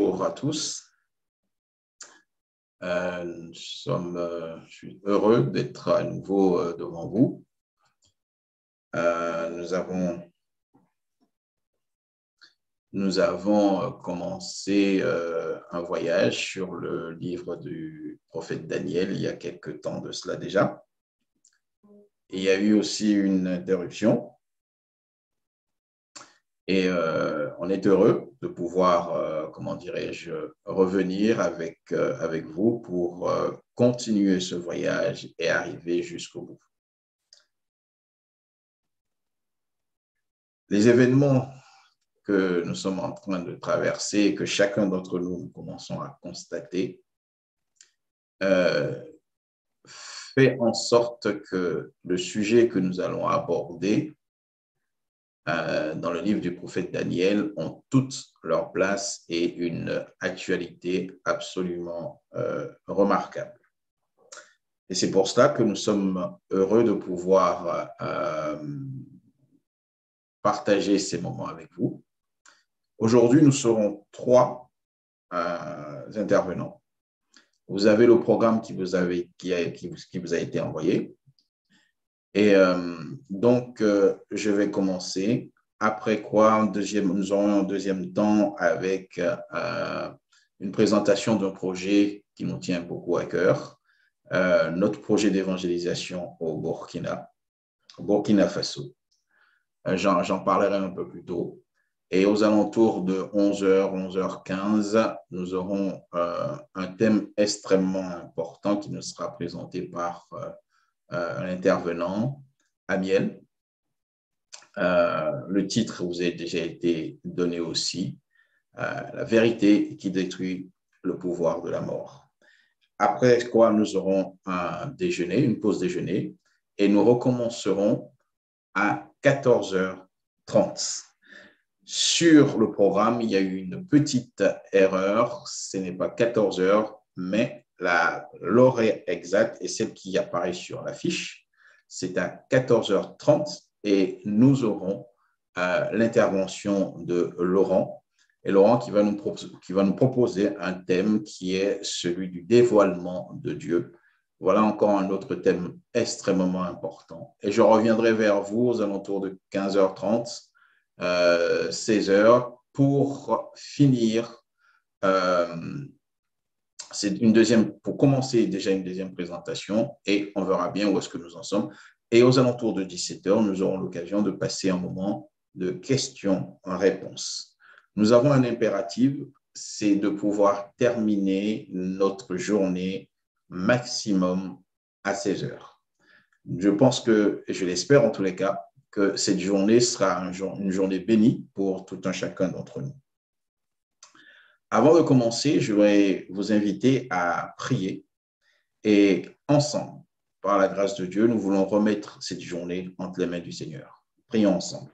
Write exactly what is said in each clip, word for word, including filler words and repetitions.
Bonjour à tous. Euh, nous sommes, euh, je suis heureux d'être à nouveau euh, devant vous. Euh, nous avons, nous avons commencé euh, un voyage sur le livre du prophète Daniel il y a quelque temps de cela déjà. Et il y a eu aussi une interruption. Et euh, on est heureux de pouvoir, euh, comment dirais-je, revenir avec, euh, avec vous pour euh, continuer ce voyage et arriver jusqu'au bout. Les événements que nous sommes en train de traverser et que chacun d'entre nous, nous commençons à constater, euh, fait en sorte que le sujet que nous allons aborder euh, dans le livre du prophète Daniel ont toute leur place et une actualité absolument euh, remarquable. Et c'est pour cela que nous sommes heureux de pouvoir euh, partager ces moments avec vous. Aujourd'hui, nous serons trois euh, intervenants. Vous avez le programme qui vous, avez, qui a, qui, qui vous a été envoyé. Et euh, donc, euh, je vais commencer. Après quoi, en deuxième, nous aurons un deuxième temps avec euh, une présentation d'un projet qui nous tient beaucoup à cœur, euh, notre projet d'évangélisation au Burkina, au Burkina Faso. Euh, j'en, j'en parlerai un peu plus tôt. Et aux alentours de onze heures, onze heures quinze, nous aurons euh, un thème extrêmement important qui nous sera présenté par euh, euh, l'intervenant, Amiel. Euh, le titre vous a déjà été donné aussi, euh, La vérité qui détruit le pouvoir de la mort. Après quoi, nous aurons un déjeuner, une pause déjeuner, et nous recommencerons à quatorze heures trente. Sur le programme, il y a eu une petite erreur. Ce n'est pas quatorze heures, mais l'horaire exact est celle qui apparaît sur l'affiche. C'est à quatorze heures trente et nous aurons euh, l'intervention de Laurent. Et Laurent qui va, nous qui va nous proposer un thème qui est celui du dévoilement de Dieu. Voilà encore un autre thème extrêmement important. Et je reviendrai vers vous aux alentours de quinze heures trente. Euh, seize heures pour finir euh, c'est une deuxième, pour commencer déjà une deuxième présentation et on verra bien où est-ce que nous en sommes. Et aux alentours de dix-sept heures, nous aurons l'occasion de passer un moment de questions en réponse. Nous avons un impératif, c'est de pouvoir terminer notre journée maximum à seize heures. Je pense que, je l'espère en tous les cas, que cette journée sera un jour, une journée bénie pour tout un chacun d'entre nous. Avant de commencer, je vais vous inviter à prier et ensemble, par la grâce de Dieu, nous voulons remettre cette journée entre les mains du Seigneur. Prions ensemble.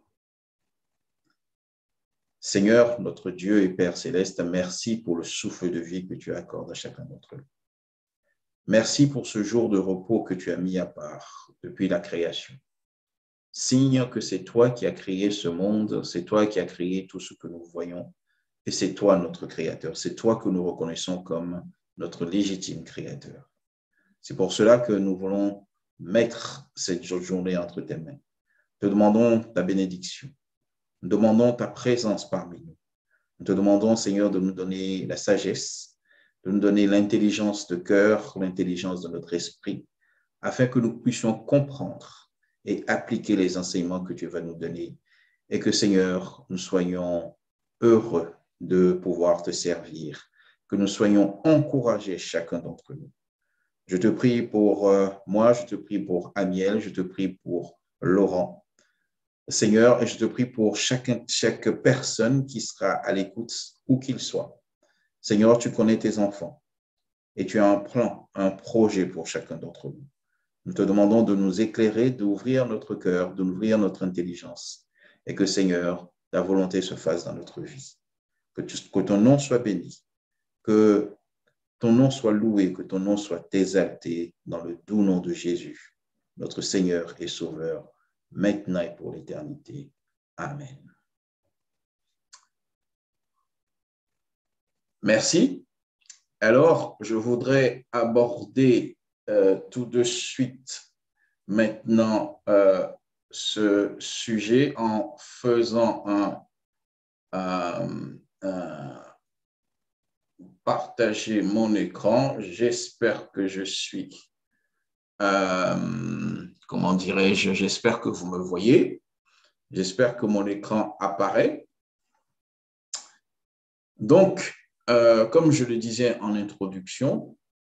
Seigneur, notre Dieu et Père céleste, merci pour le souffle de vie que tu accordes à chacun d'entre nous. Merci pour ce jour de repos que tu as mis à part depuis la création. Signe que c'est toi qui as créé ce monde, c'est toi qui as créé tout ce que nous voyons, et c'est toi notre créateur, c'est toi que nous reconnaissons comme notre légitime créateur. C'est pour cela que nous voulons mettre cette journée entre tes mains. Te demandons ta bénédiction, nous demandons ta présence parmi nous. Nous te demandons, Seigneur, de nous donner la sagesse, de nous donner l'intelligence de cœur, l'intelligence de notre esprit, afin que nous puissions comprendre et appliquer les enseignements que tu vas nous donner et que, Seigneur, nous soyons heureux de pouvoir te servir, que nous soyons encouragés chacun d'entre nous. Je te prie pour euh, moi, je te prie pour Amiel, je te prie pour Laurent, Seigneur, et je te prie pour chacun, chaque personne qui sera à l'écoute, où qu'il soit. Seigneur, tu connais tes enfants et tu as un plan, un projet pour chacun d'entre nous. Nous te demandons de nous éclairer, d'ouvrir notre cœur, d'ouvrir notre intelligence et que, Seigneur, ta volonté se fasse dans notre vie. Que, tu, que ton nom soit béni, que ton nom soit loué, que ton nom soit exalté dans le doux nom de Jésus, notre Seigneur et Sauveur, maintenant et pour l'éternité. Amen. Merci. Alors, je voudrais aborder euh, tout de suite maintenant euh, ce sujet en faisant un, un, un partager mon écran. J'espère que je suis, euh, comment dirais-je, j'espère que vous me voyez. J'espère que mon écran apparaît. Donc, euh, comme je le disais en introduction,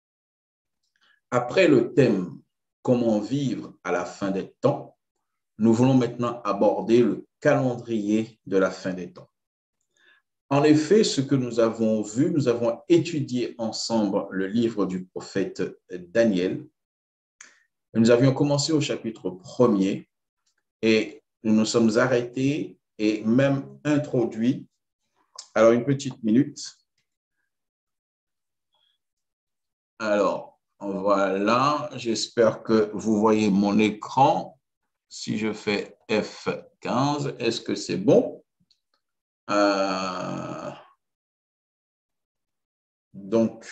après le thème « Comment vivre à la fin des temps », nous voulons maintenant aborder le calendrier de la fin des temps. En effet, ce que nous avons vu, nous avons étudié ensemble le livre du prophète Daniel. Nous avions commencé au chapitre premier et nous nous sommes arrêtés et même introduits. Alors, une petite minute. Alors, voilà, j'espère que vous voyez mon écran. Si je fais F quinze, est-ce que c'est bon? Euh, donc,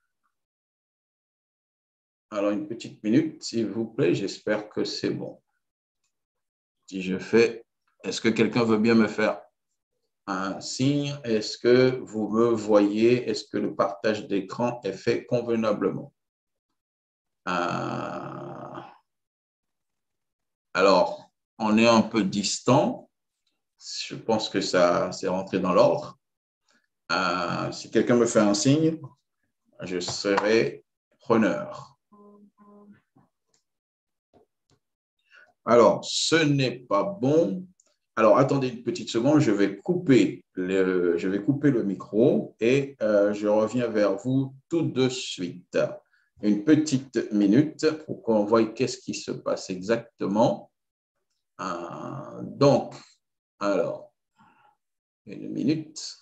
alors une petite minute, s'il vous plaît, j'espère que c'est bon. Si je fais, est-ce que quelqu'un veut bien me faire un signe? Est-ce que vous me voyez? Est-ce que le partage d'écran est fait convenablement? Euh, alors, on est un peu distant. Je pense que ça s'est rentré dans l'ordre. Euh, si quelqu'un me fait un signe, je serai preneur. Alors, ce n'est pas bon. Alors, attendez une petite seconde, je vais couper le, je vais couper le micro et euh, je reviens vers vous tout de suite. Une petite minute pour qu'on voie qu'est-ce qui se passe exactement. Euh, donc, alors, une minute.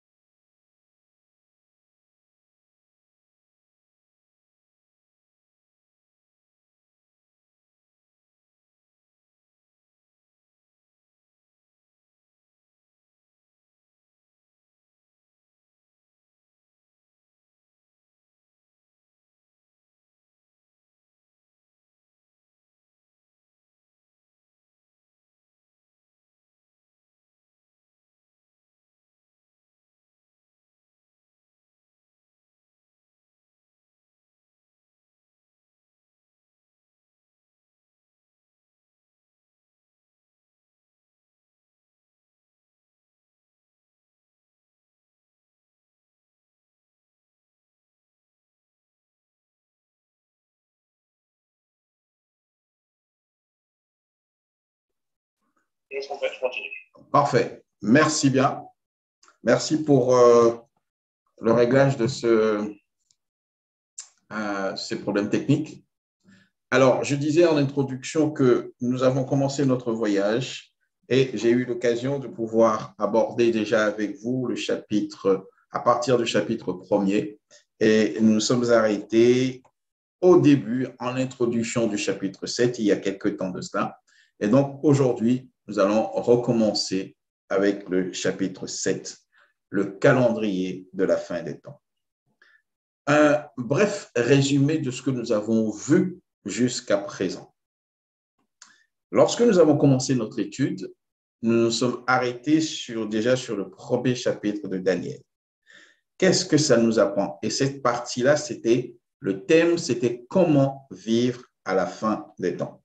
Parfait. Merci bien. Merci pour euh, le réglage de ce, euh, ces problèmes techniques. Alors, je disais en introduction que nous avons commencé notre voyage et j'ai eu l'occasion de pouvoir aborder déjà avec vous le chapitre, à partir du chapitre premier. Et nous nous sommes arrêtés au début, en introduction du chapitre sept, il y a quelques temps de cela. Et donc, aujourd'hui, nous allons recommencer avec le chapitre sept, le calendrier de la fin des temps. Un bref résumé de ce que nous avons vu jusqu'à présent. Lorsque nous avons commencé notre étude, nous nous sommes arrêtés sur, déjà sur le premier chapitre de Daniel. Qu'est-ce que ça nous apprend? Et cette partie-là, c'était, le thème, c'était comment vivre à la fin des temps.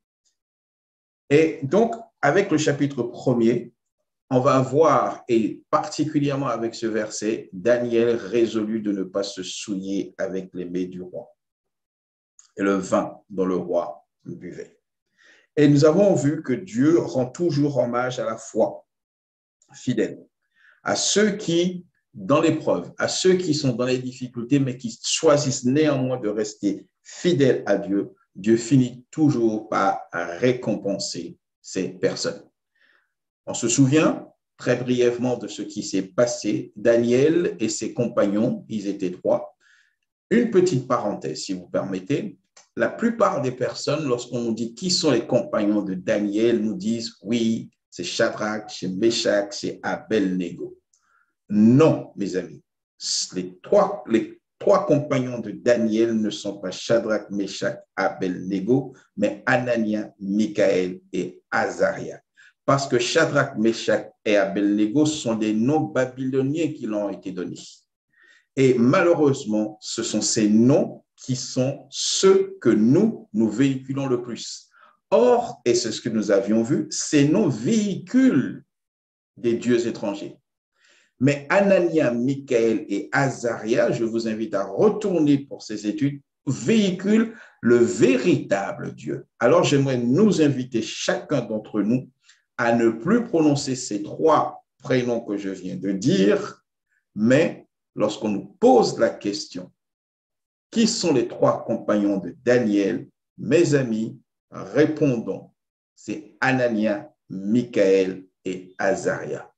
Et donc, avec le chapitre premier, on va voir, et particulièrement avec ce verset, Daniel résolut de ne pas se souiller avec les mets du roi et le vin dont le roi buvait. Et nous avons vu que Dieu rend toujours hommage à la foi fidèle, à ceux qui, dans l'épreuve, à ceux qui sont dans les difficultés, mais qui choisissent néanmoins de rester fidèles à Dieu. Dieu finit toujours par récompenser ces personnes. On se souvient très brièvement de ce qui s'est passé. Daniel et ses compagnons, ils étaient trois. Une petite parenthèse, si vous permettez. La plupart des personnes, lorsqu'on nous dit qui sont les compagnons de Daniel, nous disent oui, c'est Shadrach, c'est Meshach, c'est Abel-Nego. Non, mes amis, les trois, les trois compagnons de Daniel ne sont pas Shadrach, Meshach, Abel-Nego, mais Anania, Michaël et Azaria. Parce que Shadrach, Meshach et Abel-Nego sont des noms babyloniens qui leur ont été donnés. Et malheureusement, ce sont ces noms qui sont ceux que nous, nous véhiculons le plus. Or, et c'est ce que nous avions vu, ces noms véhiculent des dieux étrangers. Mais Anania, Michaël et Azaria, je vous invite à retourner pour ces études, véhiculent le véritable Dieu. Alors, j'aimerais nous inviter chacun d'entre nous à ne plus prononcer ces trois prénoms que je viens de dire, mais lorsqu'on nous pose la question, qui sont les trois compagnons de Daniel? Mes amis, répondons, c'est Anania, Michaël et Azaria.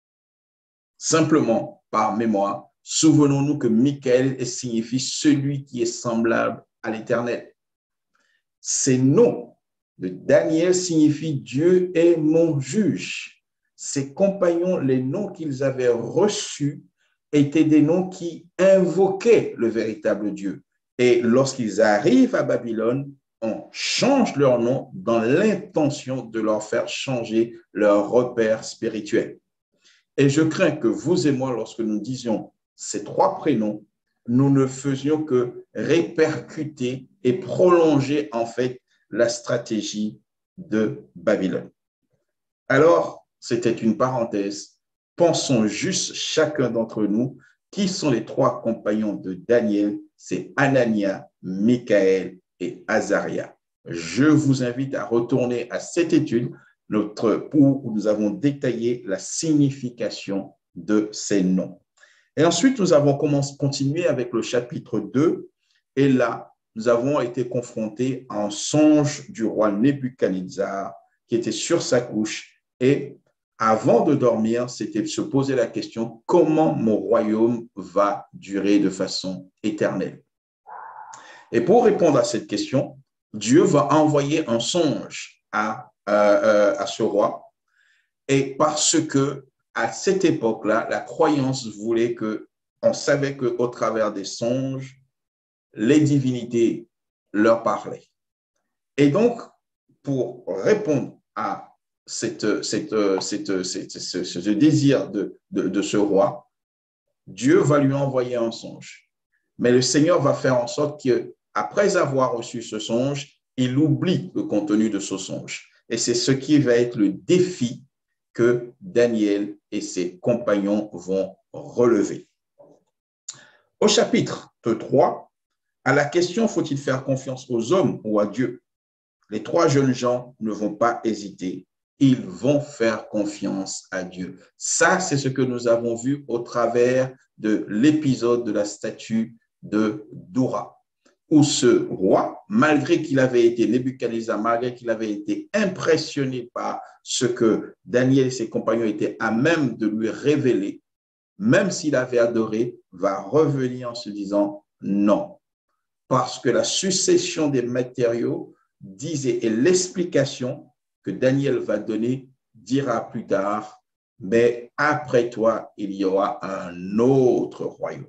Simplement, par mémoire, souvenons-nous que Michaël signifie celui qui est semblable à l'Éternel. Ces noms de Daniel signifient Dieu est mon juge. Ses compagnons, les noms qu'ils avaient reçus, étaient des noms qui invoquaient le véritable Dieu. Et lorsqu'ils arrivent à Babylone, on change leur nom dans l'intention de leur faire changer leur repère spirituel. Et je crains que vous et moi, lorsque nous disions ces trois prénoms, nous ne faisions que répercuter et prolonger en fait la stratégie de Babylone. Alors, c'était une parenthèse. Pensons juste chacun d'entre nous, qui sont les trois compagnons de Daniel? C'est Anania, Michaël et Azaria. Je vous invite à retourner à cette étude notre, où nous avons détaillé la signification de ces noms. Et ensuite, nous avons commencé, continué avec le chapitre deux. Et là, nous avons été confrontés à un songe du roi Nebuchadnezzar qui était sur sa couche. Et avant de dormir, c'était de se poser la question, comment mon royaume va durer de façon éternelle? Et pour répondre à cette question, Dieu va envoyer un songe à, euh, à ce roi. Et parce que à cette époque-là, la croyance voulait que, on savait qu'au travers des songes, les divinités leur parlaient. Et donc, pour répondre à cette, cette, cette, cette, ce, ce désir de, de, de ce roi, Dieu va lui envoyer un songe. Mais le Seigneur va faire en sorte qu'après avoir reçu ce songe, il oublie le contenu de ce songe. Et c'est ce qui va être le défi que Daniel et ses compagnons vont relever. Au chapitre trois, à la question « Faut-il faire confiance aux hommes ou à Dieu ?» les trois jeunes gens ne vont pas hésiter. Ils vont faire confiance à Dieu. Ça, c'est ce que nous avons vu au travers de l'épisode de la statue de Doura, où ce roi, malgré qu'il avait été Nebuchadnezzar, malgré qu'il avait été impressionné par ce que Daniel et ses compagnons étaient à même de lui révéler, même s'il avait adoré, va revenir en se disant non. Parce que la succession des matériaux disait, et l'explication que Daniel va donner dira plus tard, mais après toi, il y aura un autre royaume.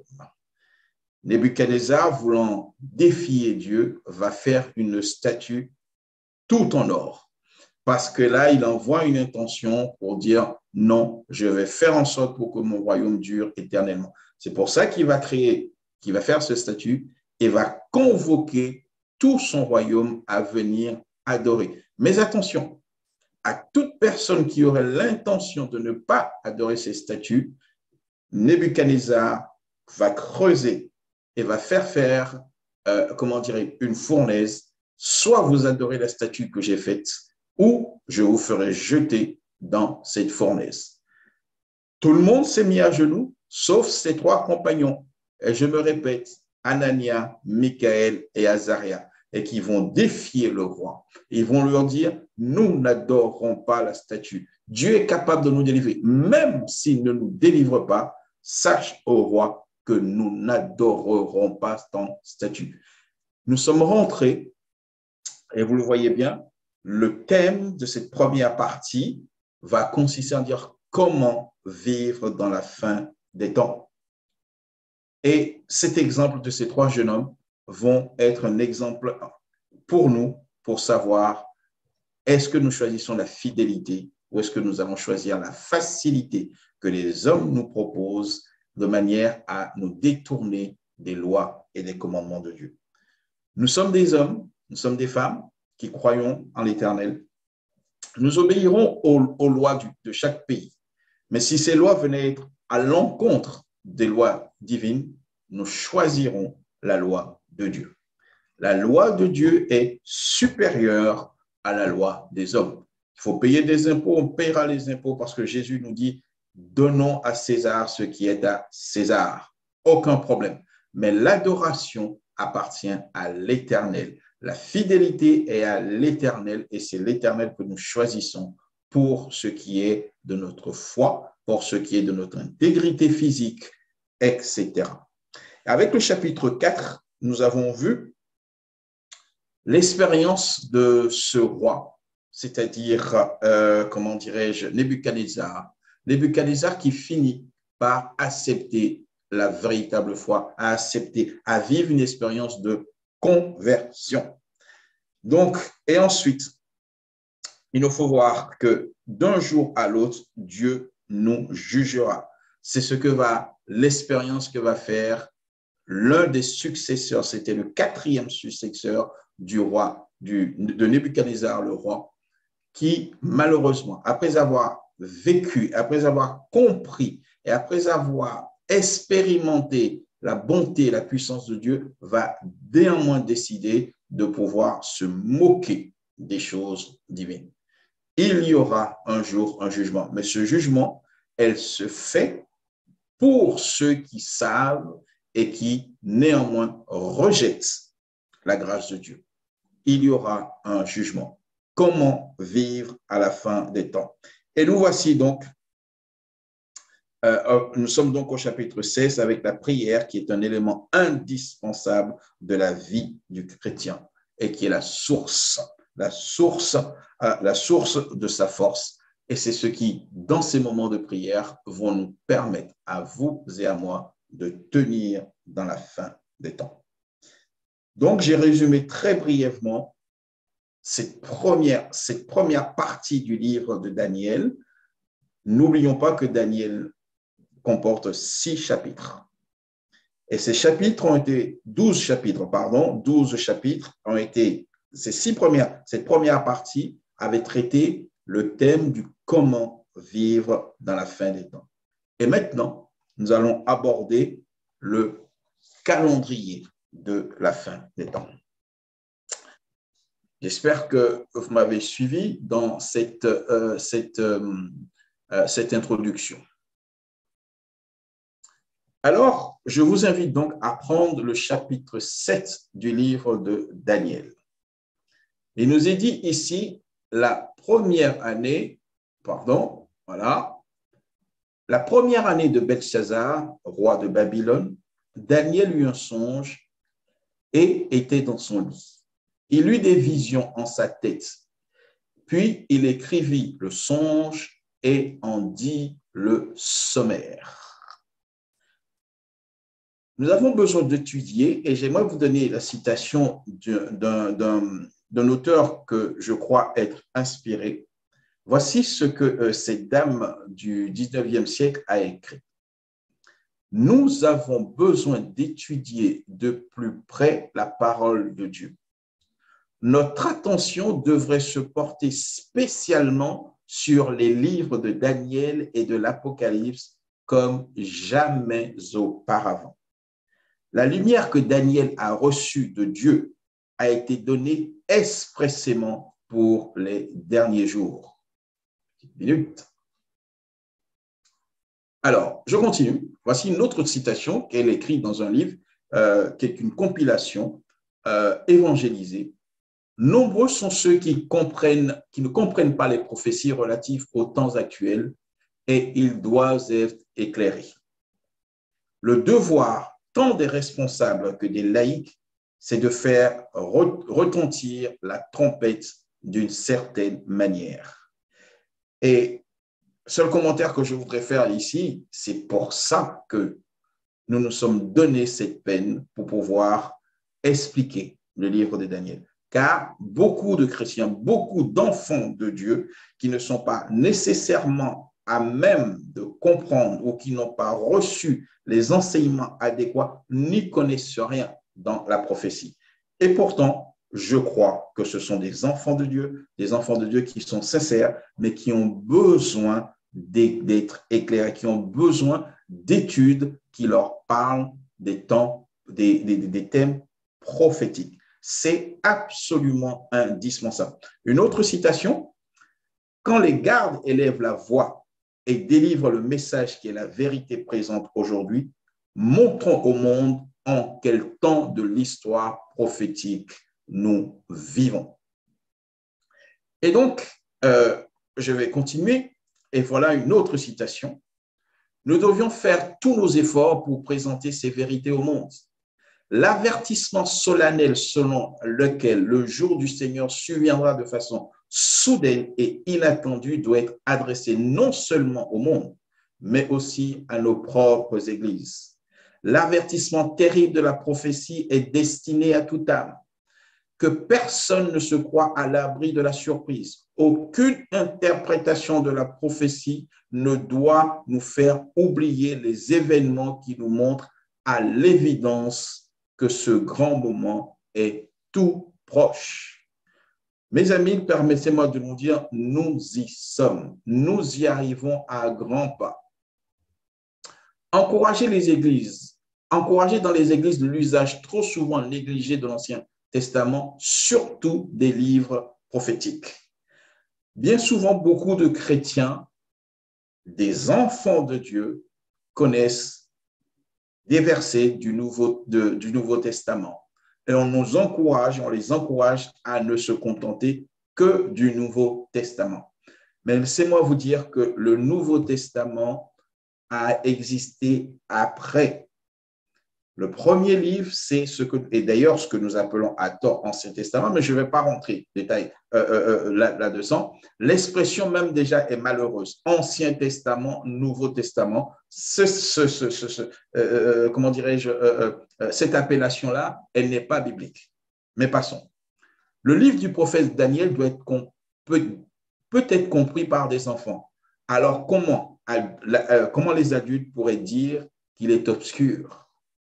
Nebuchadnezzar, voulant défier Dieu, va faire une statue tout en or. Parce que là, il envoie une intention pour dire non, je vais faire en sorte pour que mon royaume dure éternellement. C'est pour ça qu'il va créer, qu'il va faire ce statut et va convoquer tout son royaume à venir adorer. Mais attention, à toute personne qui aurait l'intention de ne pas adorer ces statues, Nebuchadnezzar va creuser et va faire faire, euh, comment dirais, une fournaise. Soit vous adorez la statue que j'ai faite, ou je vous ferai jeter dans cette fournaise. Tout le monde s'est mis à genoux, sauf ces trois compagnons. Et je me répète, Anania, Michaël et Azaria, et qui vont défier le roi. Ils vont leur dire, nous n'adorerons pas la statue. Dieu est capable de nous délivrer. Même s'il ne nous délivre pas, sache au roi que nous n'adorerons pas ton statut. Nous sommes rentrés, et vous le voyez bien, le thème de cette première partie va consister à dire comment vivre dans la fin des temps. Et cet exemple de ces trois jeunes hommes vont être un exemple pour nous, pour savoir est-ce que nous choisissons la fidélité ou est-ce que nous allons choisir la facilité que les hommes nous proposent de manière à nous détourner des lois et des commandements de Dieu. Nous sommes des hommes, nous sommes des femmes qui croyons en l'Éternel. Nous obéirons aux, aux lois du, de chaque pays. Mais si ces lois venaient être à l'encontre des lois divines, nous choisirons la loi de Dieu. La loi de Dieu est supérieure à la loi des hommes. Il faut payer des impôts, on paiera les impôts parce que Jésus nous dit « Donnons à César ce qui est à César ». Aucun problème. Mais l'adoration appartient à l'Éternel. La fidélité est à l'Éternel et c'est l'Éternel que nous choisissons pour ce qui est de notre foi, pour ce qui est de notre intégrité physique, et cetera. Avec le chapitre quatre, nous avons vu l'expérience de ce roi, c'est-à-dire, euh, comment dirais-je, Nebuchadnezzar. Nebuchadnezzar qui finit par accepter la véritable foi, à accepter, à vivre une expérience de conversion. Donc, et ensuite, il nous faut voir que d'un jour à l'autre, Dieu nous jugera. C'est ce que va, l'expérience que va faire l'un des successeurs, c'était le quatrième successeur du roi, du, de Nebuchadnezzar, le roi, qui malheureusement, après avoir vécu, après avoir compris et après avoir expérimenté la bonté et la puissance de Dieu, va néanmoins décider de pouvoir se moquer des choses divines. Il y aura un jour un jugement, mais ce jugement, elle se fait pour ceux qui savent et qui néanmoins rejettent la grâce de Dieu. Il y aura un jugement. Comment vivre à la fin des temps? Et nous voici donc, euh, nous sommes donc au chapitre seize avec la prière qui est un élément indispensable de la vie du chrétien et qui est la source, la source, euh, la source de sa force. Et c'est ce qui, dans ces moments de prière, vont nous permettre à vous et à moi de tenir dans la fin des temps. Donc, j'ai résumé très brièvement cette première, cette première partie du livre de Daniel. N'oublions pas que Daniel comporte six chapitres. Et ces chapitres ont été, douze chapitres, pardon, douze chapitres ont été, ces six premières, cette première partie avait traité le thème du comment vivre dans la fin des temps. Et maintenant, nous allons aborder le calendrier de la fin des temps. J'espère que vous m'avez suivi dans cette, euh, cette, euh, cette introduction. Alors, je vous invite donc à prendre le chapitre sept du livre de Daniel. Il nous est dit ici, la première année, pardon, voilà, la première année de Belshazzar, roi de Babylone, Daniel eut un songe et était dans son lit. Il eut des visions en sa tête. Puis il écrivit le songe et en dit le sommaire. Nous avons besoin d'étudier, et j'aimerais vous donner la citation d'un auteur que je crois être inspiré. Voici ce que euh, cette dame du dix-neuvième siècle a écrit. Nous avons besoin d'étudier de plus près la parole de Dieu. Notre attention devrait se porter spécialement sur les livres de Daniel et de l'Apocalypse comme jamais auparavant. La lumière que Daniel a reçue de Dieu a été donnée expressément pour les derniers jours. Une minute. Alors, je continue. Voici une autre citation qu'elle écrit dans un livre euh, qui est une compilation euh, évangélisée. Nombreux sont ceux qui, comprennent, qui ne comprennent pas les prophéties relatives aux temps actuels et ils doivent être éclairés. Le devoir tant des responsables que des laïcs, c'est de faire retentir la trompette d'une certaine manière. Et seul commentaire que je voudrais faire ici, c'est pour ça que nous nous sommes donné cette peine pour pouvoir expliquer le livre de Daniel. Car beaucoup de chrétiens, beaucoup d'enfants de Dieu qui ne sont pas nécessairement à même de comprendre ou qui n'ont pas reçu les enseignements adéquats, n'y connaissent rien dans la prophétie. Et pourtant, je crois que ce sont des enfants de Dieu, des enfants de Dieu qui sont sincères, mais qui ont besoin d'être éclairés, qui ont besoin d'études qui leur parlent des temps, des, des, des thèmes prophétiques. C'est absolument indispensable. Une autre citation, quand les gardes élèvent la voix et délivrent le message qui est la vérité présente aujourd'hui, montrons au monde en quel temps de l'histoire prophétique nous vivons. Et donc, euh, je vais continuer. Et voilà une autre citation. Nous devions faire tous nos efforts pour présenter ces vérités au monde. L'avertissement solennel selon lequel le jour du Seigneur surviendra de façon soudaine et inattendue doit être adressé non seulement au monde, mais aussi à nos propres églises. L'avertissement terrible de la prophétie est destiné à toute âme. Que personne ne se croie à l'abri de la surprise. Aucune interprétation de la prophétie ne doit nous faire oublier les événements qui nous montrent à l'évidence que ce grand moment est tout proche. Mes amis, permettez-moi de vous dire, nous y sommes. Nous y arrivons à grands pas. Encourager les églises, encourager dans les églises l'usage trop souvent négligé de l'Ancien Testament, surtout des livres prophétiques. Bien souvent, beaucoup de chrétiens, des enfants de Dieu, connaissent des versets du Nouveau, de, du Nouveau Testament. Et on nous encourage, on les encourage à ne se contenter que du Nouveau Testament. Mais laissez-moi vous dire que le Nouveau Testament a existé après. Le premier livre, c'est ce que, et d'ailleurs ce que nous appelons à tort Ancien Testament, mais je ne vais pas rentrer en détail euh, euh, là, là-dedans. L'expression même déjà est malheureuse. Ancien Testament, Nouveau Testament, ce, ce, ce, ce, ce, euh, comment dirais-je, euh, euh, cette appellation-là, elle n'est pas biblique. Mais passons. Le livre du prophète Daniel doit être peut, peut être compris par des enfants. Alors comment, euh, comment les adultes pourraient dire qu'il est obscur?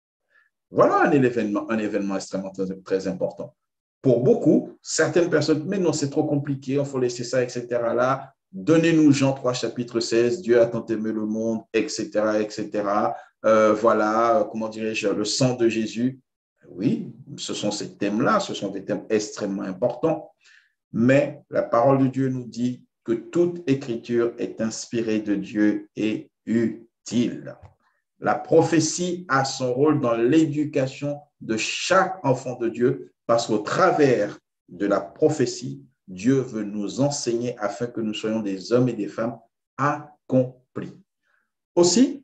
Voilà un événement, un événement extrêmement très, très important. Pour beaucoup, certaines personnes, mais non, c'est trop compliqué, il faut laisser ça, et cetera. Là, donnez-nous Jean trois, chapitre seize, Dieu a tant aimé le monde, et cetera, et cetera. Euh, voilà, comment dirais-je, le sang de Jésus. Oui, ce sont ces thèmes-là, ce sont des thèmes extrêmement importants. Mais la parole de Dieu nous dit que toute écriture est inspirée de Dieu et utile. La prophétie a son rôle dans l'éducation de chaque enfant de Dieu parce qu'au travers de la prophétie, Dieu veut nous enseigner afin que nous soyons des hommes et des femmes accomplis. Aussi,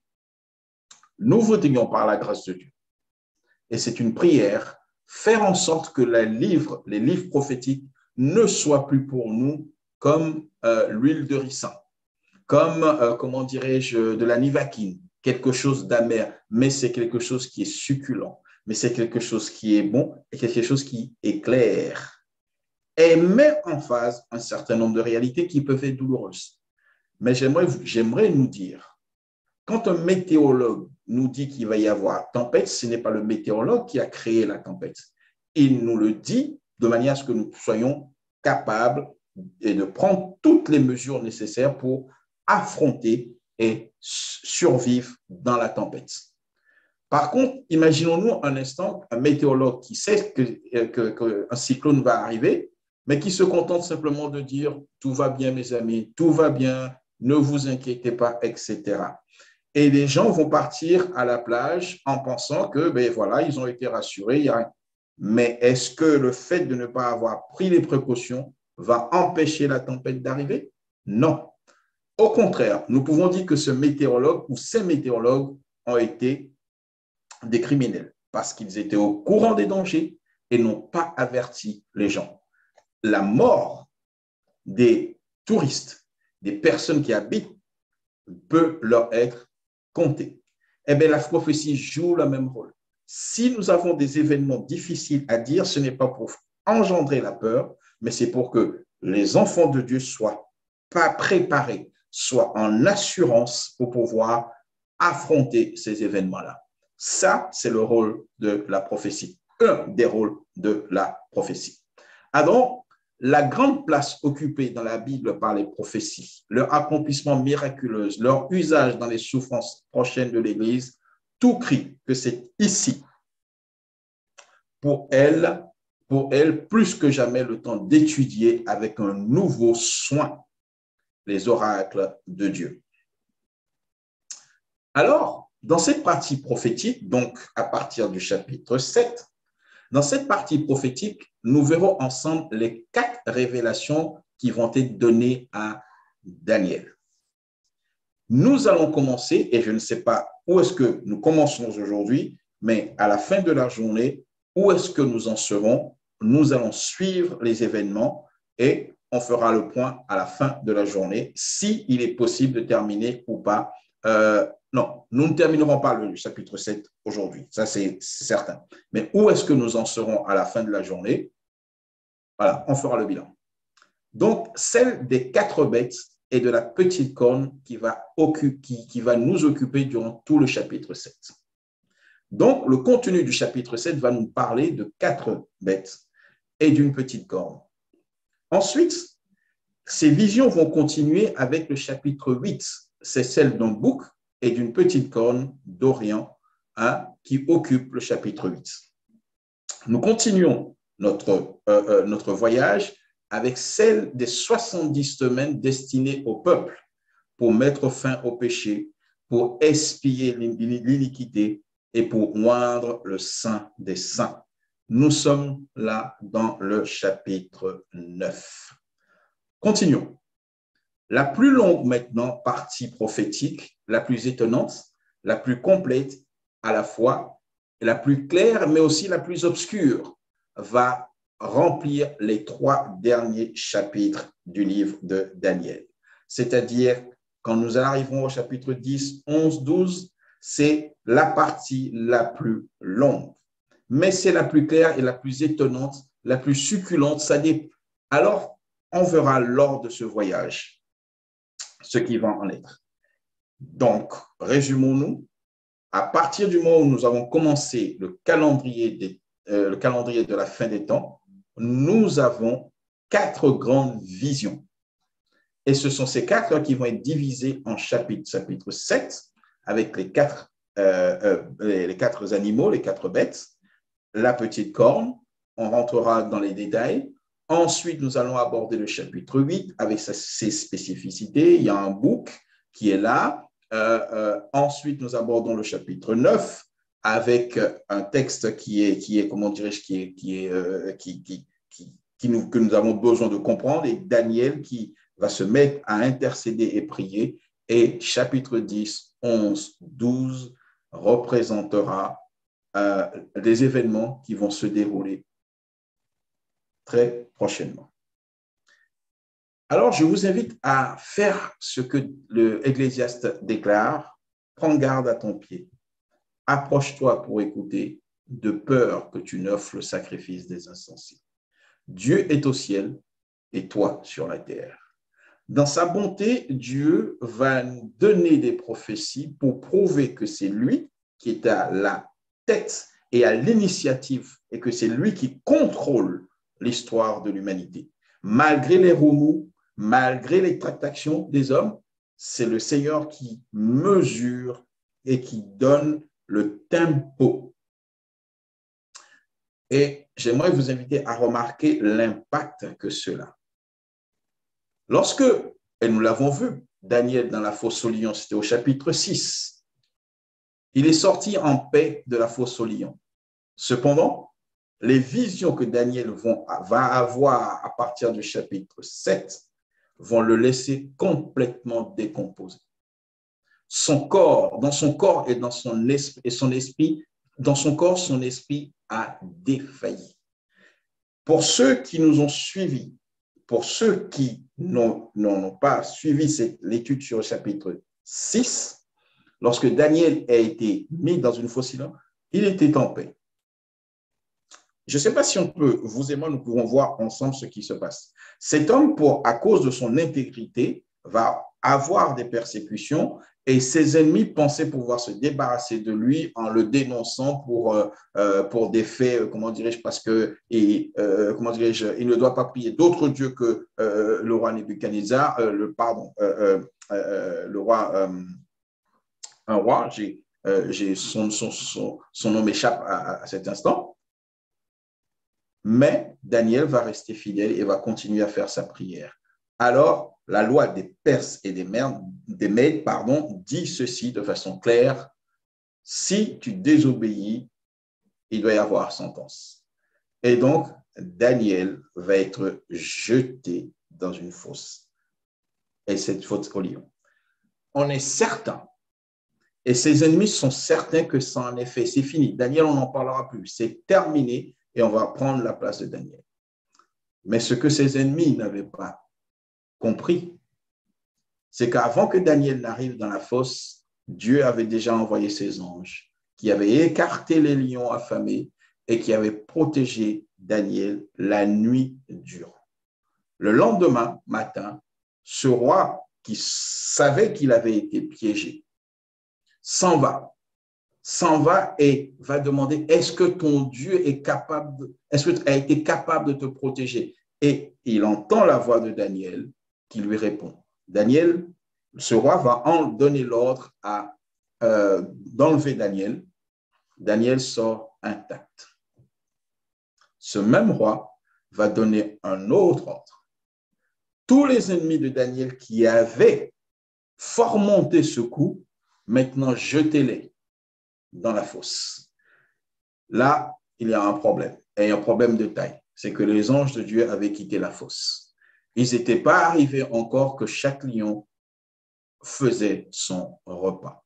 nous voudrions par la grâce de Dieu, et c'est une prière, faire en sorte que les livres, les livres prophétiques ne soient plus pour nous comme euh, l'huile de ricin, comme, euh, comment dirais-je, de la nivaquine, quelque chose d'amer, mais c'est quelque chose qui est succulent, mais c'est quelque chose qui est bon et quelque chose qui éclaire et met en phase un certain nombre de réalités qui peuvent être douloureuses. Mais j'aimerais, j'aimerais nous dire, quand un météorologue nous dit qu'il va y avoir tempête, ce n'est pas le météorologue qui a créé la tempête. Il nous le dit de manière à ce que nous soyons capables de prendre toutes les mesures nécessaires pour affronter et survivre dans la tempête. Par contre, imaginons-nous un instant un météorologue qui sait qu'un que, que cyclone va arriver, mais qui se contente simplement de dire « tout va bien mes amis, tout va bien, ne vous inquiétez pas, et cetera » Et les gens vont partir à la plage en pensant que, ben voilà, ils ont été rassurés. Il y a... Mais est-ce que le fait de ne pas avoir pris les précautions va empêcher la tempête d'arriver? Non. Au contraire, nous pouvons dire que ce météorologue ou ces météorologues ont été des criminels parce qu'ils étaient au courant des dangers et n'ont pas averti les gens. La mort des touristes, des personnes qui habitent, peut leur être comptée. eh bien, la prophétie joue le même rôle. Si nous avons des événements difficiles à dire, ce n'est pas pour engendrer la peur, mais c'est pour que les enfants de Dieu soient pas préparés, soient en assurance pour pouvoir affronter ces événements-là. Ça, c'est le rôle de la prophétie, un des rôles de la prophétie. Alors, la grande place occupée dans la Bible par les prophéties, leur accomplissement miraculeux, leur usage dans les souffrances prochaines de l'Église, tout crie que c'est ici, pour elle, pour elle, plus que jamais le temps d'étudier avec un nouveau soin les oracles de Dieu. Alors, dans cette partie prophétique, donc à partir du chapitre sept, dans cette partie prophétique, nous verrons ensemble les quatre révélations qui vont être données à Daniel. Nous allons commencer, et je ne sais pas où est-ce que nous commençons aujourd'hui, mais à la fin de la journée, où est-ce que nous en serons? Nous allons suivre les événements et on fera le point à la fin de la journée, s'il est possible de terminer ou pas. Euh, non, nous ne terminerons pas le chapitre sept aujourd'hui, ça c'est certain. Mais où est-ce que nous en serons à la fin de la journée? Voilà, on fera le bilan. Donc, celle des quatre bêtes et de la petite corne qui va, qui, qui va nous occuper durant tout le chapitre sept. Donc, le contenu du chapitre sept va nous parler de quatre bêtes et d'une petite corne. Ensuite, ces visions vont continuer avec le chapitre huit. C'est celle d'un bouc et d'une petite corne d'Orient hein, qui occupe le chapitre huit. Nous continuons notre, euh, euh, notre voyage avec celle des soixante-dix semaines destinées au peuple pour mettre fin au péché, pour expier l'iniquité et pour oindre le Saint des Saints. Nous sommes là dans le chapitre neuf. Continuons. La plus longue maintenant partie prophétique, la plus étonnante, la plus complète à la fois, la plus claire, mais aussi la plus obscure, va remplir les trois derniers chapitres du livre de Daniel. C'est-à-dire, quand nous arriverons au chapitre dix, onze, douze, c'est la partie la plus longue. Mais c'est la plus claire et la plus étonnante, la plus succulente. Ça dépend. Alors, on verra lors de ce voyage ce qui va en être. Donc, résumons-nous. À partir du moment où nous avons commencé le calendrier, des, euh, le calendrier de la fin des temps, nous avons quatre grandes visions. Et ce sont ces quatre qui vont être divisées en chapitres. Chapitre sept, avec les quatre, euh, euh, les quatre animaux, les quatre bêtes, la petite corne, on rentrera dans les détails. Ensuite, nous allons aborder le chapitre huit avec ses spécificités. Il y a un bouc qui est là. Euh, euh, ensuite, nous abordons le chapitre neuf avec un texte qui est, qui est comment dirais-je, qui est, qui est, euh, qui, qui, qui, qui nous, que nous avons besoin de comprendre, et Daniel qui va se mettre à intercéder et prier. Et chapitre dix, onze, douze représentera euh, des événements qui vont se dérouler très prochainement. Alors, je vous invite à faire ce que l'Ecclésiaste déclare. Prends garde à ton pied. Approche-toi pour écouter, de peur que tu n'offres le sacrifice des insensés. Dieu est au ciel et toi sur la terre. Dans sa bonté, Dieu va nous donner des prophéties pour prouver que c'est lui qui est à la tête et à l'initiative et que c'est lui qui contrôle l'histoire de l'humanité. Malgré les remous, malgré les tractations des hommes, c'est le Seigneur qui mesure et qui donne le tempo. Et j'aimerais vous inviter à remarquer l'impact que cela a. Lorsque, et nous l'avons vu, Daniel dans la fosse aux lions, c'était au chapitre six, il est sorti en paix de la fosse aux lions. Cependant, les visions que Daniel vont, va avoir à partir du chapitre sept vont le laisser complètement décomposé. Son corps, dans son corps et dans son esprit, et son esprit, dans son corps, son esprit a défailli. Pour ceux qui nous ont suivis, pour ceux qui n'ont pas suivi l'étude sur le chapitre six, lorsque Daniel a été mis dans une fosse, il était en paix. Je ne sais pas si on peut, vous et moi, nous pouvons voir ensemble ce qui se passe. Cet homme, pour, à cause de son intégrité, va avoir des persécutions et ses ennemis pensaient pouvoir se débarrasser de lui en le dénonçant pour, euh, pour des faits, comment dirais-je, parce que, et, euh, comment dirais-je, il ne doit pas prier d'autres dieux que euh, le roi Nebuchadnezzar, euh, le, pardon, euh, euh, le roi, euh, un roi, j'ai, euh, j'ai son, son, son, son nom m'échappe à, à cet instant. Mais Daniel va rester fidèle et va continuer à faire sa prière. Alors, la loi des Perses et des Mèdes, des Mèdes pardon, dit ceci de façon claire: si tu désobéis, il doit y avoir sentence. Et donc, Daniel va être jeté dans une fosse. Et cette fosse au lion. On est certain, et ses ennemis sont certains que ça en est fait. C'est fini. Daniel, on n'en parlera plus. C'est terminé et on va prendre la place de Daniel. Mais ce que ses ennemis n'avaient pas compris, c'est qu'avant que Daniel n'arrive dans la fosse, Dieu avait déjà envoyé ses anges qui avaient écarté les lions affamés et qui avaient protégé Daniel la nuit durant. Le lendemain matin, ce roi qui savait qu'il avait été piégé s'en va, s'en va et va demander: est-ce que ton Dieu est capable, de, est-ce que tu as été capable de te protéger? Et il entend la voix de Daniel qui lui répond. Daniel, ce roi va en donner l'ordre à euh, d'enlever Daniel. Daniel sort intact. Ce même roi va donner un autre ordre. Tous les ennemis de Daniel qui avaient fomenté ce coup, maintenant jetez-les dans la fosse. Là, il y a un problème, et un problème de taille. C'est que les anges de Dieu avaient quitté la fosse. Ils n'étaient pas arrivés encore que chaque lion faisait son repas.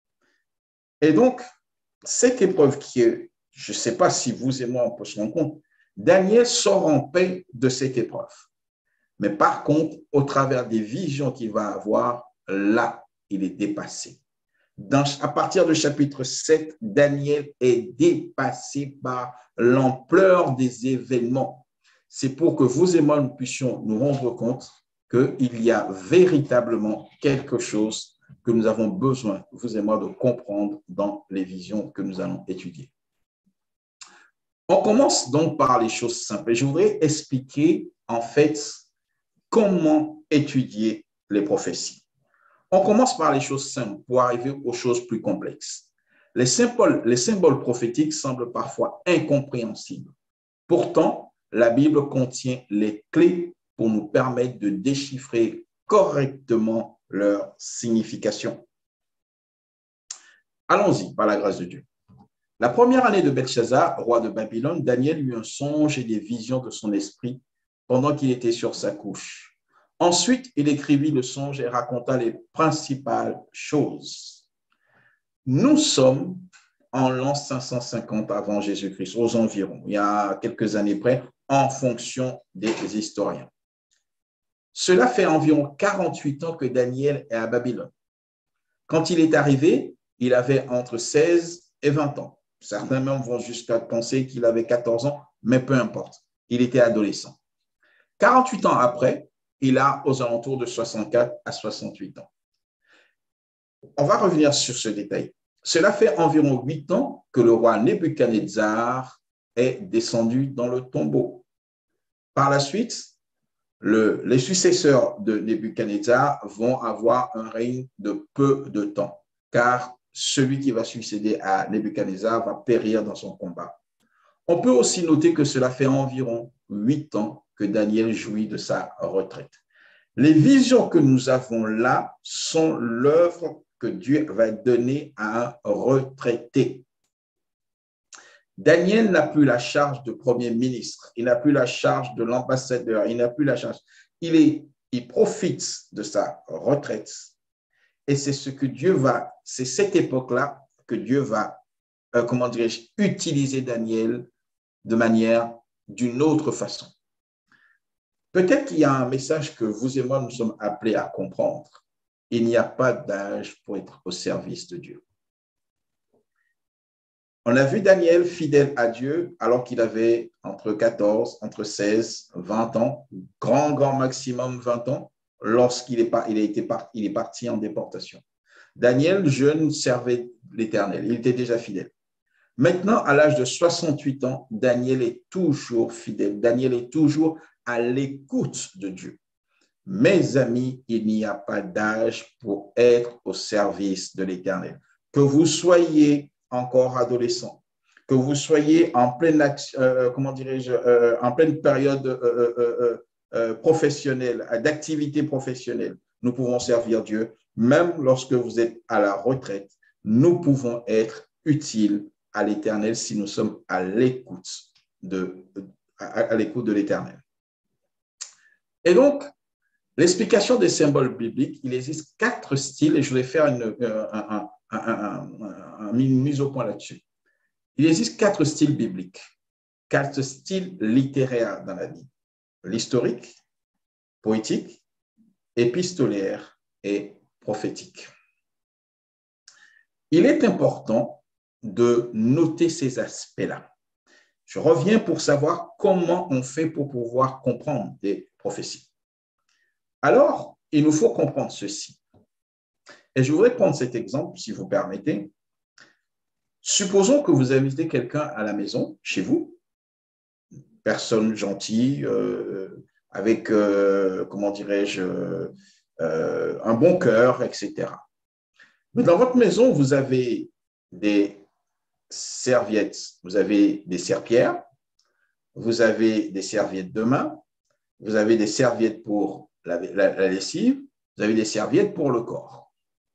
Et donc, cette épreuve qui est, je ne sais pas si vous et moi on peut se rendre compte, Daniel sort en paix de cette épreuve. Mais par contre, au travers des visions qu'il va avoir, là, il est dépassé. Dans, à partir du chapitre sept, Daniel est dépassé par l'ampleur des événements. C'est pour que vous et moi, nous puissions nous rendre compte qu'il y a véritablement quelque chose que nous avons besoin, vous et moi, de comprendre dans les visions que nous allons étudier. On commence donc par les choses simples. Et je voudrais expliquer, en fait, comment étudier les prophéties. On commence par les choses simples pour arriver aux choses plus complexes. Les symboles, les symboles prophétiques semblent parfois incompréhensibles. Pourtant, la Bible contient les clés pour nous permettre de déchiffrer correctement leur signification. Allons-y, par la grâce de Dieu. La première année de Belshazzar, roi de Babylone, Daniel eut un songe et des visions de son esprit pendant qu'il était sur sa couche. Ensuite, il écrivit le songe et raconta les principales choses. Nous sommes en l'an cinq cent cinquante avant Jésus-Christ, aux environs, il y a quelques années près, en fonction des historiens. Cela fait environ quarante-huit ans que Daniel est à Babylone. Quand il est arrivé, il avait entre seize et vingt ans. Certains même vont jusqu'à penser qu'il avait quatorze ans, mais peu importe. Il était adolescent. quarante-huit ans après, il a aux alentours de soixante-quatre à soixante-huit ans. On va revenir sur ce détail. Cela fait environ huit ans que le roi Nebuchadnezzar est descendu dans le tombeau. Par la suite, le, les successeurs de Nebuchadnezzar vont avoir un règne de peu de temps, car celui qui va succéder à Nebuchadnezzar va périr dans son combat. On peut aussi noter que cela fait environ huit ans que Daniel jouit de sa retraite. Les visions que nous avons là sont l'œuvre que Dieu va donner à un retraité. Daniel n'a plus la charge de premier ministre, il n'a plus la charge de l'ambassadeur, il n'a plus la charge. Il, est, il profite de sa retraite et c'est ce que Dieu va, c'est cette époque-là que Dieu va, euh, comment dirais-je, utiliser Daniel de manière, d'une autre façon. Peut-être qu'il y a un message que vous et moi nous sommes appelés à comprendre. il n'y a pas d'âge pour être au service de Dieu. On a vu Daniel fidèle à Dieu alors qu'il avait entre quatorze, entre seize, vingt ans, grand, grand maximum vingt ans, lorsqu'il est, il a été par, il est parti en déportation. Daniel, jeune, servait l'Éternel. Il était déjà fidèle. Maintenant, à l'âge de soixante-huit ans, Daniel est toujours fidèle. Daniel est toujours à l'écoute de Dieu. Mes amis, il n'y a pas d'âge pour être au service de l'Éternel. Que vous soyez encore adolescent, que vous soyez en pleine, euh, comment dirais-je, euh, en pleine période euh, euh, euh, professionnelle, d'activité professionnelle, nous pouvons servir Dieu. Même lorsque vous êtes à la retraite, nous pouvons être utiles à l'Éternel si nous sommes à l'écoute de, à, à l'écoute de l'Éternel. Et donc, l'explication des symboles bibliques, il existe quatre styles et je vais faire une, euh, un, un, un, un, une mise au point là-dessus. Il existe quatre styles bibliques, quatre styles littéraires dans la Bible. L'historique, poétique, épistolaire et prophétique. Il est important de noter ces aspects-là. Je reviens pour savoir comment on fait pour pouvoir comprendre des prophéties. Alors, il nous faut comprendre ceci. Et je voudrais prendre cet exemple, si vous permettez. Supposons que vous invitez quelqu'un à la maison, chez vous, personne gentille, euh, avec, euh, comment dirais-je, euh, un bon cœur, et cetera. Mais dans votre maison, vous avez des serviettes, vous avez des serpillères, vous avez des serviettes de main, vous avez des serviettes pour la, la, la lessive, vous avez des serviettes pour le corps.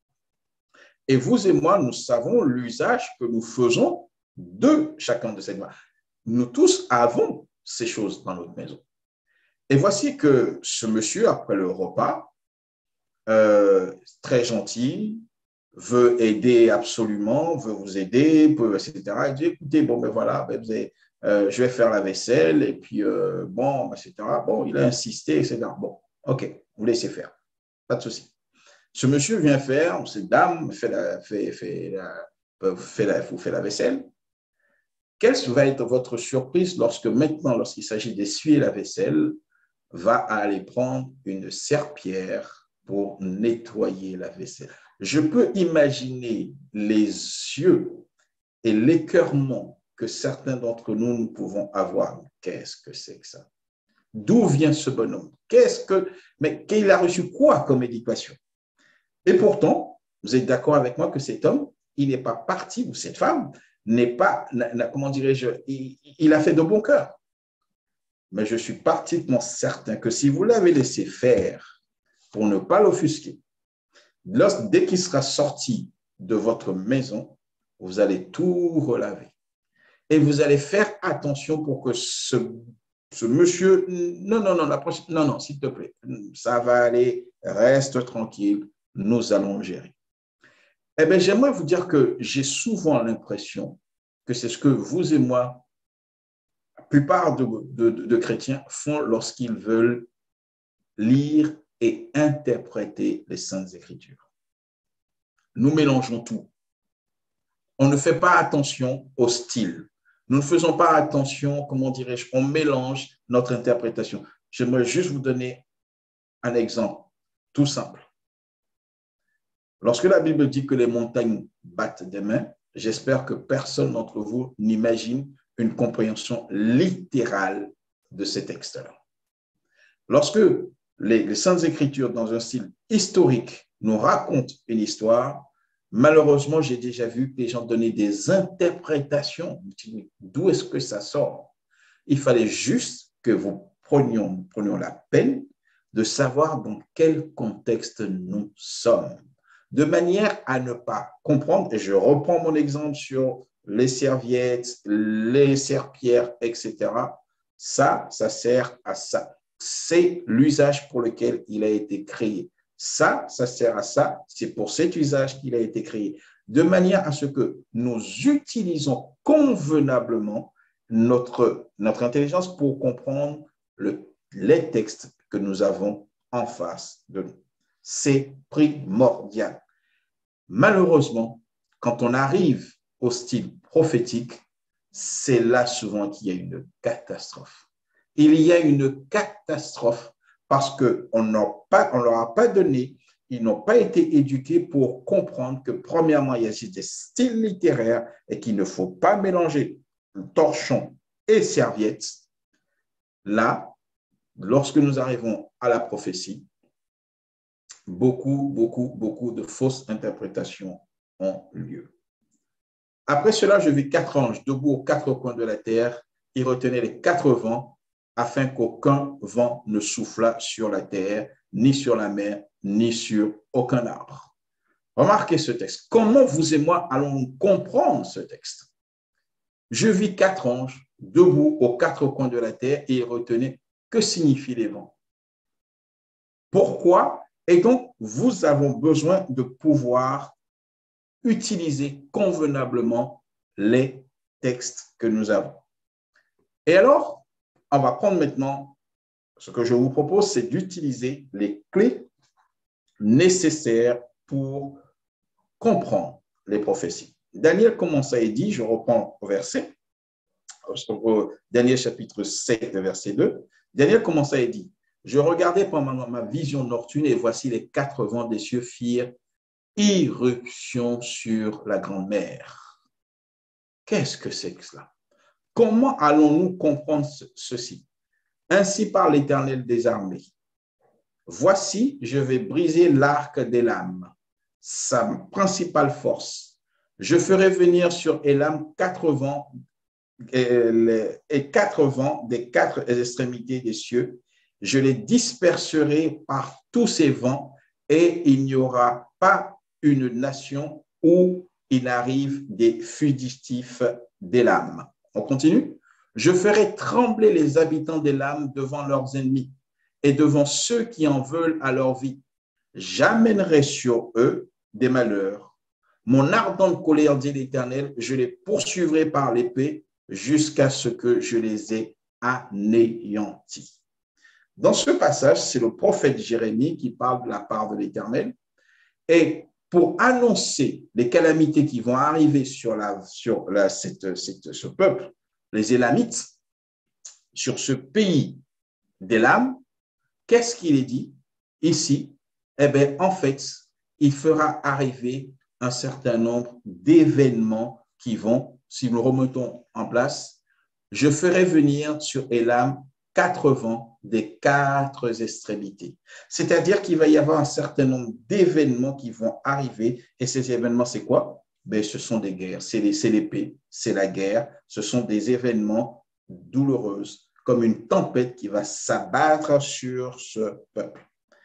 Et vous et moi, nous savons l'usage que nous faisons de chacun de ces mains. Nous tous avons ces choses dans notre maison. Et voici que ce monsieur, après le repas, euh, très gentil, veut aider absolument, veut vous aider, peut, et cetera. Il dit, écoutez, bon, ben voilà, ben, vous avez, euh, je vais faire la vaisselle, et puis, euh, bon, et cetera. Bon, il a insisté, et cetera. Bon, OK, vous laissez faire, pas de souci. Ce monsieur vient faire, cette dame fait la, fait, fait la, fait la, vous fait la vaisselle. Quelle va être votre surprise lorsque maintenant, lorsqu'il s'agit d'essuyer la vaisselle, va aller prendre une serpillière pour nettoyer la vaisselle? Je peux imaginer les yeux et l'écœurement que certains d'entre nous, nous pouvons avoir. Qu'est-ce que c'est que ça? D'où vient ce bonhomme? Qu'est-ce que, mais qu'il a reçu quoi comme éducation? Et pourtant, vous êtes d'accord avec moi que cet homme, il n'est pas parti, ou cette femme, n'est pas, comment dirais-je, il, il a fait de bon cœur. Mais je suis parfaitement certain que si vous l'avez laissé faire pour ne pas l'offusquer, dès qu'il sera sorti de votre maison, vous allez tout relaver. Et vous allez faire attention pour que ce, ce monsieur, non, non, non, la prochaine, non, non, s'il te plaît, ça va aller, reste tranquille, nous allons gérer. Eh bien, j'aimerais vous dire que j'ai souvent l'impression que c'est ce que vous et moi, la plupart de, de, de chrétiens font lorsqu'ils veulent lire et interpréter les Saintes Écritures. Nous mélangeons tout. On ne fait pas attention au style. Nous ne faisons pas attention, comment dirais-je, on mélange notre interprétation. J'aimerais juste vous donner un exemple tout simple. Lorsque la Bible dit que les montagnes battent des mains, j'espère que personne d'entre vous n'imagine une compréhension littérale de ces textes-là. Lorsque les, les Saintes Écritures, dans un style historique, nous racontent une histoire, malheureusement, j'ai déjà vu que les gens donnaient des interprétations. D'où est-ce que ça sort? Il fallait juste que vous prenions, prenions la peine de savoir dans quel contexte nous sommes, de manière à ne pas comprendre, et je reprends mon exemple sur les serviettes, les serpillères, et cetera. Ça, ça sert à ça. C'est l'usage pour lequel il a été créé. Ça, ça sert à ça. C'est pour cet usage qu'il a été créé. De manière à ce que nous utilisons convenablement notre, notre intelligence pour comprendre le, les textes que nous avons en face de nous. C'est primordial. Malheureusement, quand on arrive au style prophétique, c'est là souvent qu'il y a une catastrophe. Il y a une catastrophe parce qu'on ne leur a pas donné, ils n'ont pas été éduqués pour comprendre que, premièrement, il y a des styles littéraires et qu'il ne faut pas mélanger torchon et serviette. Là, lorsque nous arrivons à la prophétie, beaucoup, beaucoup, beaucoup de fausses interprétations ont lieu. Après cela, je vis quatre anges debout aux quatre coins de la terre. Ils retenaient les quatre vents afin qu'aucun vent ne soufflât sur la terre, ni sur la mer, ni sur aucun arbre. Remarquez ce texte. Comment vous et moi allons comprendre ce texte? Je vis quatre anges debout aux quatre coins de la terre et ils retenaient que signifient les vents. Pourquoi? Et donc, vous avez besoin de pouvoir utiliser convenablement les textes que nous avons. Et alors, on va prendre maintenant, ce que je vous propose, c'est d'utiliser les clés nécessaires pour comprendre les prophéties. Daniel commence à dire, je reprends au verset, Daniel chapitre sept, verset deux, Daniel commence à dire, je regardais pendant ma vision nocturne et voici les quatre vents des cieux firent irruption sur la grande mer. Qu'est-ce que c'est que cela? Comment allons-nous comprendre ceci? Ainsi parle l'Éternel des armées. Voici, je vais briser l'arc d'Élam, sa principale force. Je ferai venir sur Élam quatre vents et quatre vents des quatre extrémités des cieux. Je les disperserai par tous ces vents et il n'y aura pas une nation où il arrive des fugitifs d'Élam. On continue. Je ferai trembler les habitants d'Élam devant leurs ennemis et devant ceux qui en veulent à leur vie. J'amènerai sur eux des malheurs. Mon ardente colère, dit l'Éternel, je les poursuivrai par l'épée jusqu'à ce que je les ai anéantis. Dans ce passage, c'est le prophète Jérémie qui parle de la part de l'Éternel. Et pour annoncer les calamités qui vont arriver sur, la, sur la, cette, cette, ce peuple, les Élamites, sur ce pays d'Élam, qu'est-ce qu'il est dit ici? Eh bien, en fait, il fera arriver un certain nombre d'événements qui vont, si nous remettons en place, je ferai venir sur Élam quatre vents des quatre extrémités. C'est-à-dire qu'il va y avoir un certain nombre d'événements qui vont arriver. Et ces événements, c'est quoi? Ben, ce sont des guerres. C'est l'épée, c'est la guerre. Ce sont des événements douloureux, comme une tempête qui va s'abattre sur ce peuple.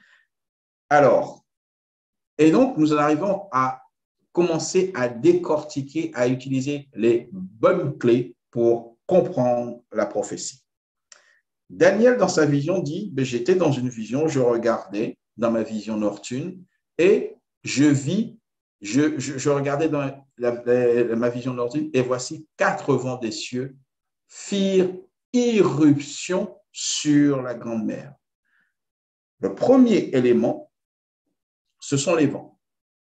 Alors, et donc, nous en arrivons à commencer à décortiquer, à utiliser les bonnes clés pour comprendre la prophétie. Daniel, dans sa vision, dit, ben, j'étais dans une vision, je regardais dans ma vision nocturne et je vis, je, je, je regardais dans la, la, ma vision nocturne et voici quatre vents des cieux firent irruption sur la grande mer. Le premier élément, ce sont les vents.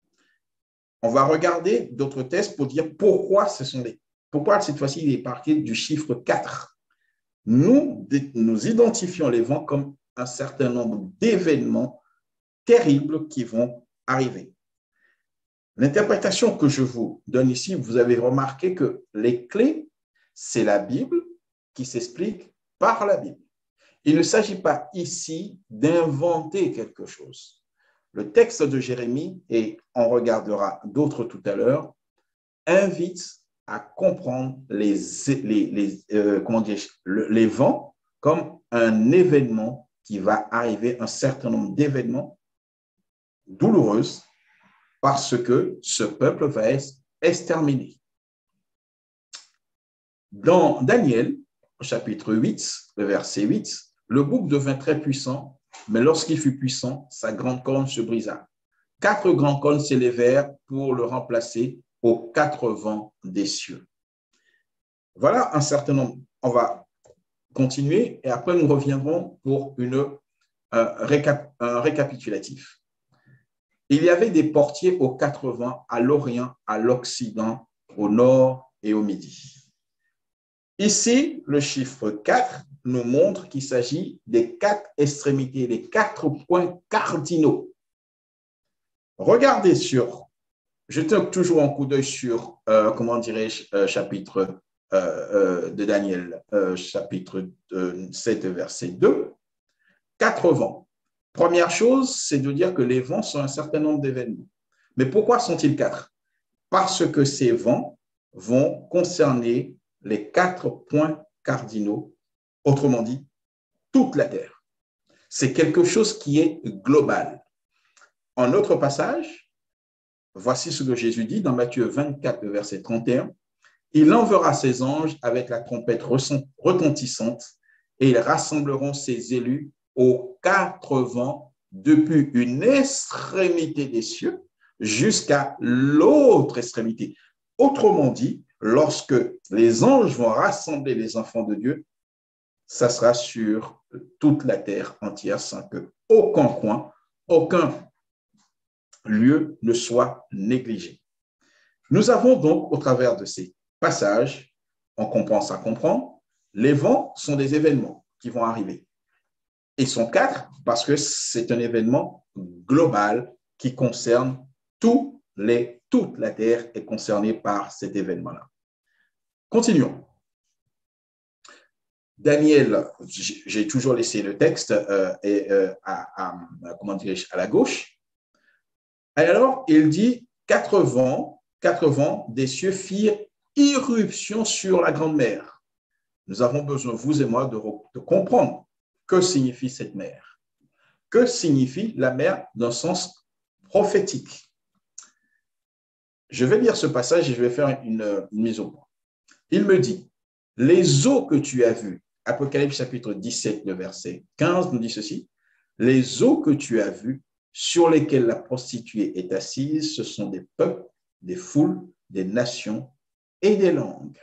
On va regarder d'autres tests pour dire pourquoi ce sont les, pourquoi cette fois-ci il est parti du chiffre quatre. Nous, nous identifions les vents comme un certain nombre d'événements terribles qui vont arriver. L'interprétation que je vous donne ici, vous avez remarqué que les clés, c'est la Bible qui s'explique par la Bible. Il ne s'agit pas ici d'inventer quelque chose. Le texte de Jérémie, et on regardera d'autres tout à l'heure, invite à comprendre les, les, les, euh, comment dire, les vents comme un événement qui va arriver, un certain nombre d'événements douloureux parce que ce peuple va être exterminé. Dans Daniel, chapitre huit, le verset huit, le bouc devint très puissant, mais lorsqu'il fut puissant, sa grande corne se brisa. Quatre grandes cornes s'élevèrent pour le remplacer aux quatre vents des cieux. Voilà un certain nombre. On va continuer et après nous reviendrons pour une, un, récap, un récapitulatif. Il y avait des portiers aux quatre vents, à l'Orient, à l'Occident, au Nord et au Midi. Ici, le chiffre quatre nous montre qu'il s'agit des quatre extrémités, des quatre points cardinaux. Regardez sur, jetez toujours un coup d'œil sur, euh, comment dirais-je, euh, chapitre euh, euh, de Daniel, euh, chapitre euh, sept, verset deux. Quatre vents. Première chose, c'est de dire que les vents sont un certain nombre d'événements. Mais pourquoi sont-ils quatre? Parce que ces vents vont concerner les quatre points cardinaux, autrement dit, toute la Terre. C'est quelque chose qui est global. En autre passage, voici ce que Jésus dit dans Matthieu vingt-quatre, verset trente et un. Il enverra ses anges avec la trompette retentissante et ils rassembleront ses élus aux quatre vents depuis une extrémité des cieux jusqu'à l'autre extrémité. Autrement dit, lorsque les anges vont rassembler les enfants de Dieu, ça sera sur toute la terre entière sans que aucun coin, aucun lieu ne soit négligé. Nous avons donc, au travers de ces passages, on commence à comprendre, les vents sont des événements qui vont arriver. Ils sont quatre parce que c'est un événement global qui concerne tous les, toute la Terre est concernée par cet événement-là. Continuons. Daniel, j'ai toujours laissé le texte euh, et, euh, à, à, comment dirais-je, à la gauche. Alors, il dit quatre vents, quatre vents des cieux firent irruption sur la grande mer. Nous avons besoin, vous et moi, de, de comprendre que signifie cette mer. Que signifie la mer dans le sens prophétique? Je vais lire ce passage et je vais faire une, une mise au point. Il me dit, les eaux que tu as vues, Apocalypse chapitre dix-sept, le verset quinze nous dit ceci, les eaux que tu as vues sur lesquelles la prostituée est assise, ce sont des peuples, des foules, des nations et des langues.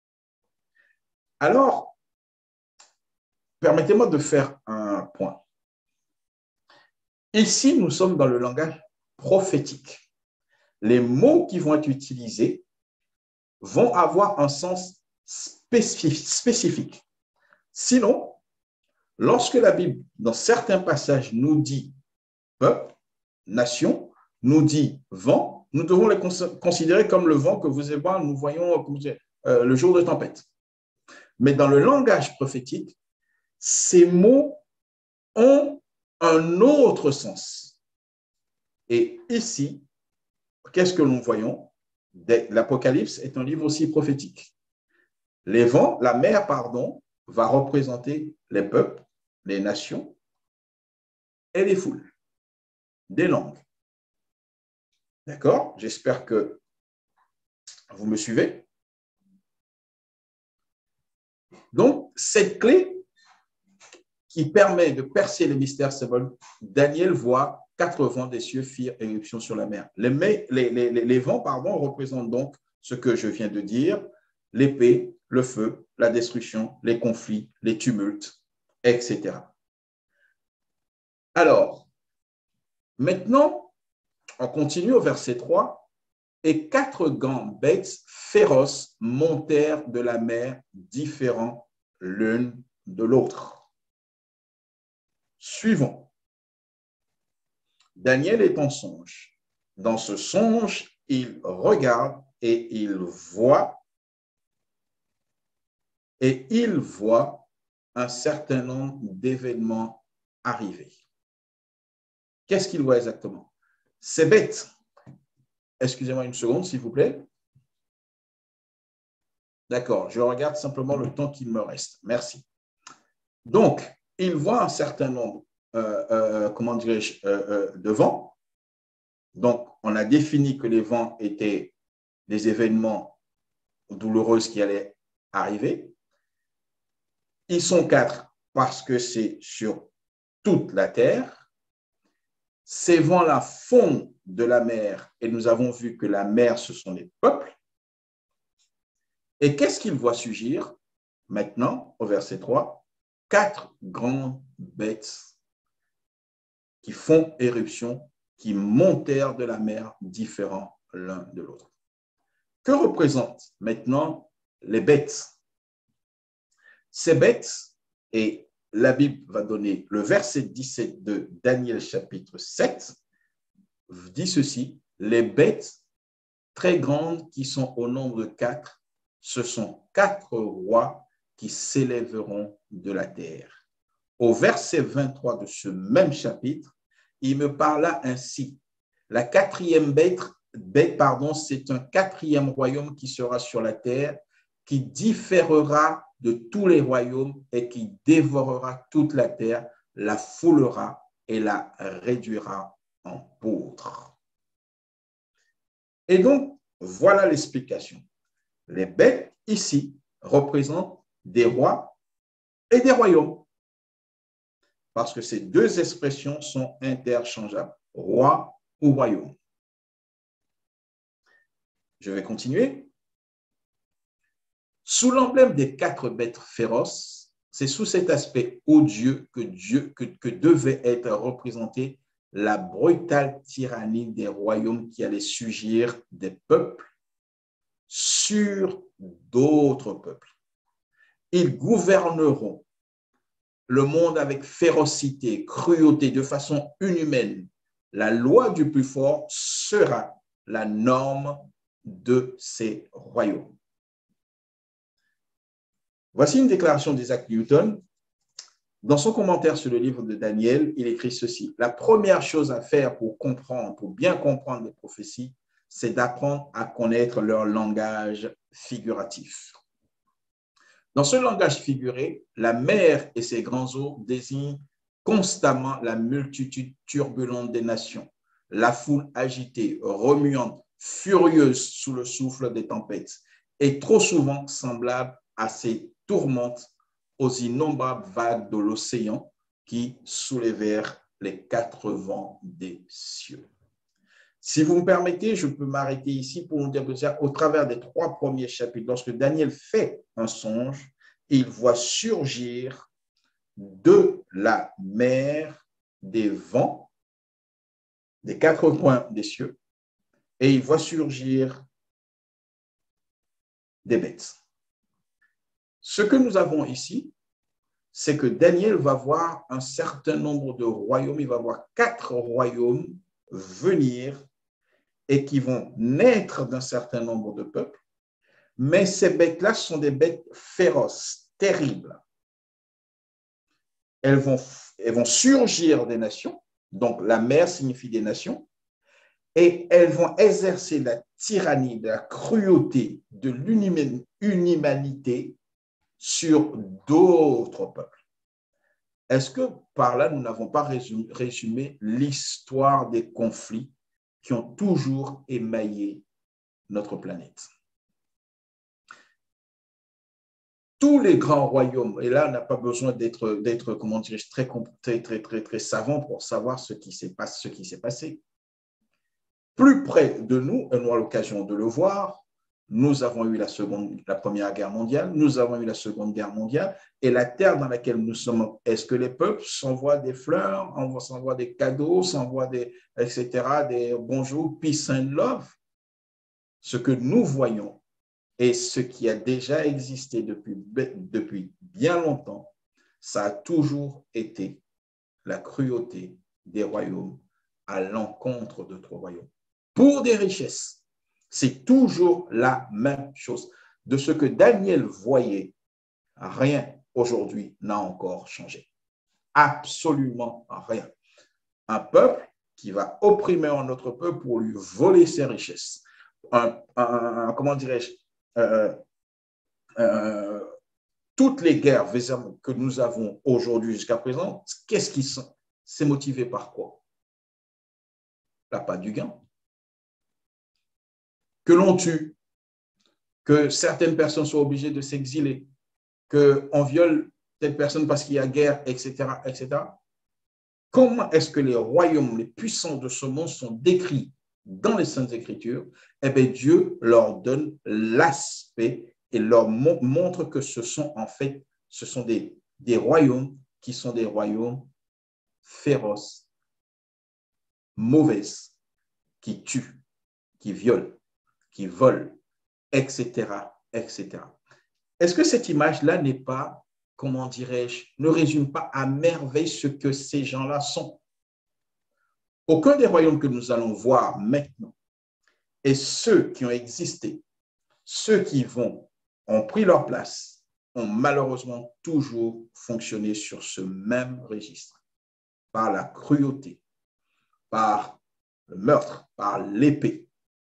Alors, permettez-moi de faire un point. Ici, nous sommes dans le langage prophétique. Les mots qui vont être utilisés vont avoir un sens spécifique. Sinon, lorsque la Bible, dans certains passages, nous dit peuple, nation, nous dit vent, nous devons les considérer comme le vent que vous et moi, nous voyons euh, le jour de tempête. Mais dans le langage prophétique, ces mots ont un autre sens. Et ici, qu'est-ce que nous voyons? L'Apocalypse est un livre aussi prophétique. Les vents, la mer, pardon, va représenter les peuples, les nations et les foules, des langues. D'accord? J'espère que vous me suivez. Donc, cette clé qui permet de percer les mystères symboles, Daniel voit quatre vents des cieux firent éruption sur la mer. Les, les, les, les vents, pardon, représentent donc ce que je viens de dire, l'épée, le feu, la destruction, les conflits, les tumultes, et cetera. Alors, maintenant, on continue au verset trois. Et quatre grandes bêtes féroces montèrent de la mer, différents l'une de l'autre. Suivons. Daniel est en songe. Dans ce songe, il regarde et il voit, et il voit un certain nombre d'événements arriver. Qu'est-ce qu'il voit exactement? Ces bêtes. Excusez-moi une seconde, s'il vous plaît. D'accord, je regarde simplement le temps qu'il me reste. Merci. Donc, il voit un certain nombre, euh, euh, comment dirais-je, euh, euh, de vents. Donc, on a défini que les vents étaient des événements douloureux qui allaient arriver. Ils sont quatre parce que c'est sur toute la terre. Ces vents-là font de la mer et nous avons vu que la mer, ce sont les peuples. Et qu'est-ce qu'il voit surgir maintenant au verset trois? Quatre grandes bêtes qui font éruption qui montèrent de la mer, différents l'un de l'autre. Que représentent maintenant les bêtes? Ces bêtes, et la Bible va donner le verset dix-sept de Daniel chapitre sept, dit ceci: les bêtes très grandes qui sont au nombre de quatre, ce sont quatre rois qui s'élèveront de la terre. Au verset vingt-trois de ce même chapitre, il me parla ainsi: la quatrième bête, bête pardon, c'est un quatrième royaume qui sera sur la terre, qui différera de tous les royaumes et qui dévorera toute la terre, la foulera et la réduira en poudre. Et donc, voilà l'explication. Les bêtes ici représentent des rois et des royaumes, parce que ces deux expressions sont interchangeables, roi ou royaume. Je vais continuer. Sous l'emblème des quatre bêtes féroces, c'est sous cet aspect odieux que, Dieu, que, que devait être représentée la brutale tyrannie des royaumes qui allaient surgir des peuples sur d'autres peuples. Ils gouverneront le monde avec férocité, cruauté, de façon inhumaine. La loi du plus fort sera la norme de ces royaumes. Voici une déclaration d'Isaac Newton. Dans son commentaire sur le livre de Daniel, il écrit ceci: la première chose à faire pour comprendre, pour bien comprendre les prophéties, c'est d'apprendre à connaître leur langage figuratif. Dans ce langage figuré, la mer et ses grands eaux désignent constamment la multitude turbulente des nations, la foule agitée, remuante, furieuse sous le souffle des tempêtes, et trop souvent semblable à ces tourmentes aux innombrables vagues de l'océan qui soulevèrent les quatre vents des cieux. Si vous me permettez, je peux m'arrêter ici pour vous dire que au travers des trois premiers chapitres, lorsque Daniel fait un songe, il voit surgir de la mer des vents, des quatre coins des cieux, et il voit surgir des bêtes. Ce que nous avons ici, c'est que Daniel va voir un certain nombre de royaumes, il va voir quatre royaumes venir et qui vont naître d'un certain nombre de peuples, mais ces bêtes-là sont des bêtes féroces, terribles. Elles vont, elles vont surgir des nations, donc la mer signifie des nations, et elles vont exercer la tyrannie, de la cruauté, de l'inhumanité sur d'autres peuples. Est-ce que par là, nous n'avons pas résumé l'histoire des conflits qui ont toujours émaillé notre planète? Tous les grands royaumes, et là, on n'a pas besoin d'être, d'être comment dirais-je, très, très, très, très, très savant pour savoir ce qui s'est passé, ce qui s'est passé. Plus près de nous, et nous avons l'occasion de le voir, nous avons eu la, seconde, la Première Guerre mondiale, nous avons eu la Seconde Guerre mondiale, et la terre dans laquelle nous sommes, est-ce que les peuples s'envoient des fleurs, s'envoient des cadeaux, s'envoient des, et cetera, des bonjour, peace and love? Ce que nous voyons et ce qui a déjà existé depuis, depuis bien longtemps, ça a toujours été la cruauté des royaumes à l'encontre d'autres royaumes. Pour des richesses, c'est toujours la même chose. De ce que Daniel voyait, rien aujourd'hui n'a encore changé. Absolument rien. Un peuple qui va opprimer un autre peuple pour lui voler ses richesses. Un, un, comment dirais-je, euh, euh, toutes les guerres que nous avons aujourd'hui jusqu'à présent, qu'est-ce qui sont? C'est motivé par quoi? L'appât du gain. Que l'on tue, que certaines personnes soient obligées de s'exiler, qu'on viole telle personne parce qu'il y a guerre, et cetera, et cetera. Comment est-ce que les royaumes les puissants de ce monde sont décrits dans les Saintes Écritures? Eh bien, Dieu leur donne l'aspect et leur montre que ce sont en fait, ce sont des, des royaumes qui sont des royaumes féroces, mauvaises, qui tuent, qui violent, qui volent, et cetera, et cetera. Est-ce que cette image-là n'est pas, comment dirais-je, ne résume pas à merveille ce que ces gens-là sont? Aucun des royaumes que nous allons voir maintenant et ceux qui ont existé, ceux qui vont, ont pris leur place, ont malheureusement toujours fonctionné sur ce même registre, par la cruauté, par le meurtre, par l'épée.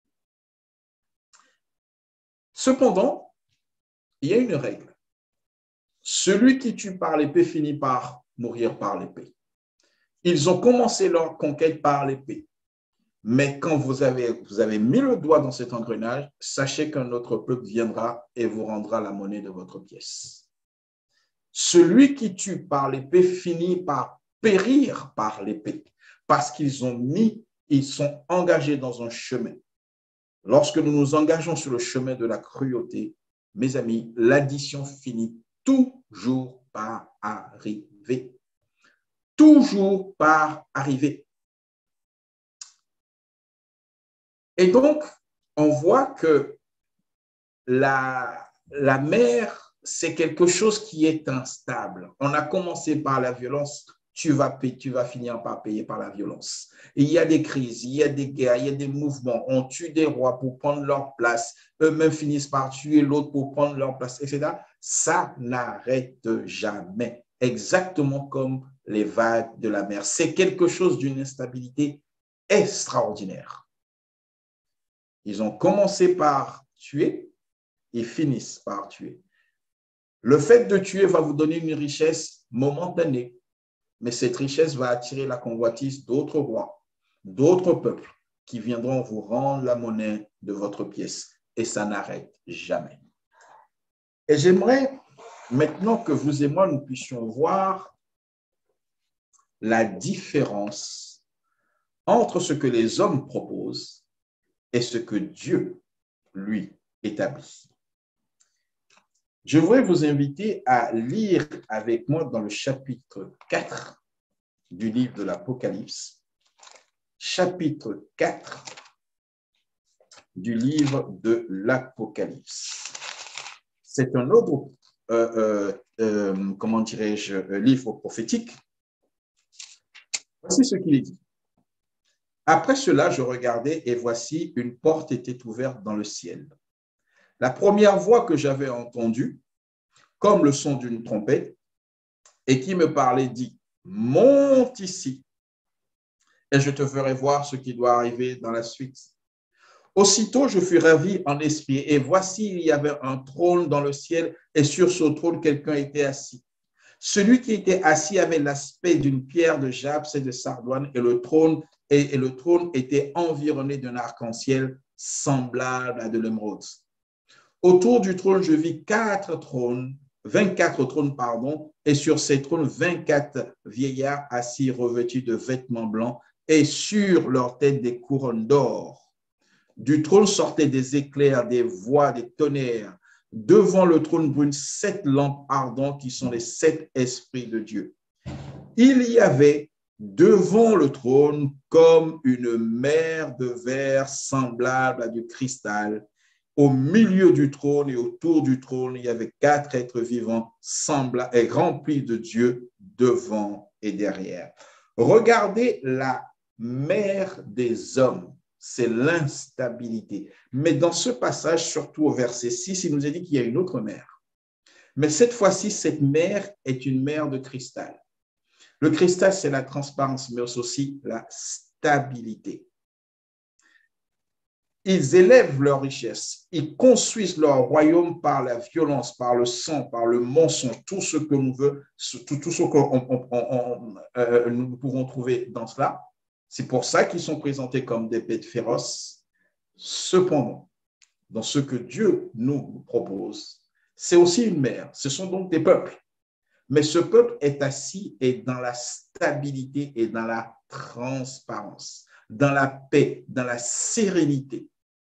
Cependant, il y a une règle. Celui qui tue par l'épée finit par mourir par l'épée. Ils ont commencé leur conquête par l'épée. Mais quand vous avez, vous avez mis le doigt dans cet engrenage, sachez qu'un autre peuple viendra et vous rendra la monnaie de votre pièce. Celui qui tue par l'épée finit par périr par l'épée parce qu'ils ont mis, ils sont engagés dans un chemin. Lorsque nous nous engageons sur le chemin de la cruauté, mes amis, l'addition finit toujours par arriver. Toujours par arriver. Et donc, on voit que la, la mer, c'est quelque chose qui est instable. On a commencé par la violence, tu vas, payer, tu vas finir par payer par la violence. Et il y a des crises, il y a des guerres, il y a des mouvements. On tue des rois pour prendre leur place. Eux-mêmes finissent par tuer l'autre pour prendre leur place, et cetera. Ça n'arrête jamais. Exactement comme les vagues de la mer. C'est quelque chose d'une instabilité extraordinaire. Ils ont commencé par tuer, ils finissent par tuer. Le fait de tuer va vous donner une richesse momentanée, mais cette richesse va attirer la convoitise d'autres rois, d'autres peuples qui viendront vous rendre la monnaie de votre pièce. Et ça n'arrête jamais. Et j'aimerais maintenant que vous et moi, nous puissions voir la différence entre ce que les hommes proposent et ce que Dieu, lui, établit. Je voudrais vous inviter à lire avec moi dans le chapitre quatre du livre de l'Apocalypse, chapitre quatre du livre de l'Apocalypse. C'est un autre, euh, euh, euh, comment dirais-je, livre prophétique. Voici ce qu'il est dit. Après cela, je regardais et voici, une porte était ouverte dans le ciel. La première voix que j'avais entendue, comme le son d'une trompette, et qui me parlait, dit, monte ici, et je te ferai voir ce qui doit arriver dans la suite. Aussitôt, je fus ravi en esprit, et voici, il y avait un trône dans le ciel, et sur ce trône, quelqu'un était assis. Celui qui était assis avait l'aspect d'une pierre de jaspes et de sardoine, et le trône, et, et le trône était environné d'un arc-en-ciel semblable à de l'émeraude. Autour du trône, je vis quatre trônes, vingt-quatre trônes, pardon, et sur ces trônes, vingt-quatre vieillards assis revêtus de vêtements blancs, et sur leurs têtes des couronnes d'or. Du trône sortaient des éclairs, des voix, des tonnerres. Devant le trône brûlent sept lampes ardentes qui sont les sept esprits de Dieu. Il y avait devant le trône comme une mer de verre semblable à du cristal. Au milieu du trône et autour du trône, il y avait quatre êtres vivants semblables et remplis de Dieu devant et derrière. Regardez la mer des hommes. C'est l'instabilité. Mais dans ce passage, surtout au verset six, il nous est dit qu'il y a une autre mer. Mais cette fois-ci, cette mer est une mer de cristal. Le cristal, c'est la transparence, mais aussi la stabilité. Ils élèvent leur richesse, ils construisent leur royaume par la violence, par le sang, par le mensonge, tout ce que nous veut, tout, tout ce que on, on, on, euh, nous pouvons trouver dans cela. C'est pour ça qu'ils sont présentés comme des bêtes féroces. Cependant, dans ce que Dieu nous propose, c'est aussi une mer. Ce sont donc des peuples. Mais ce peuple est assis et dans la stabilité et dans la transparence, dans la paix, dans la sérénité.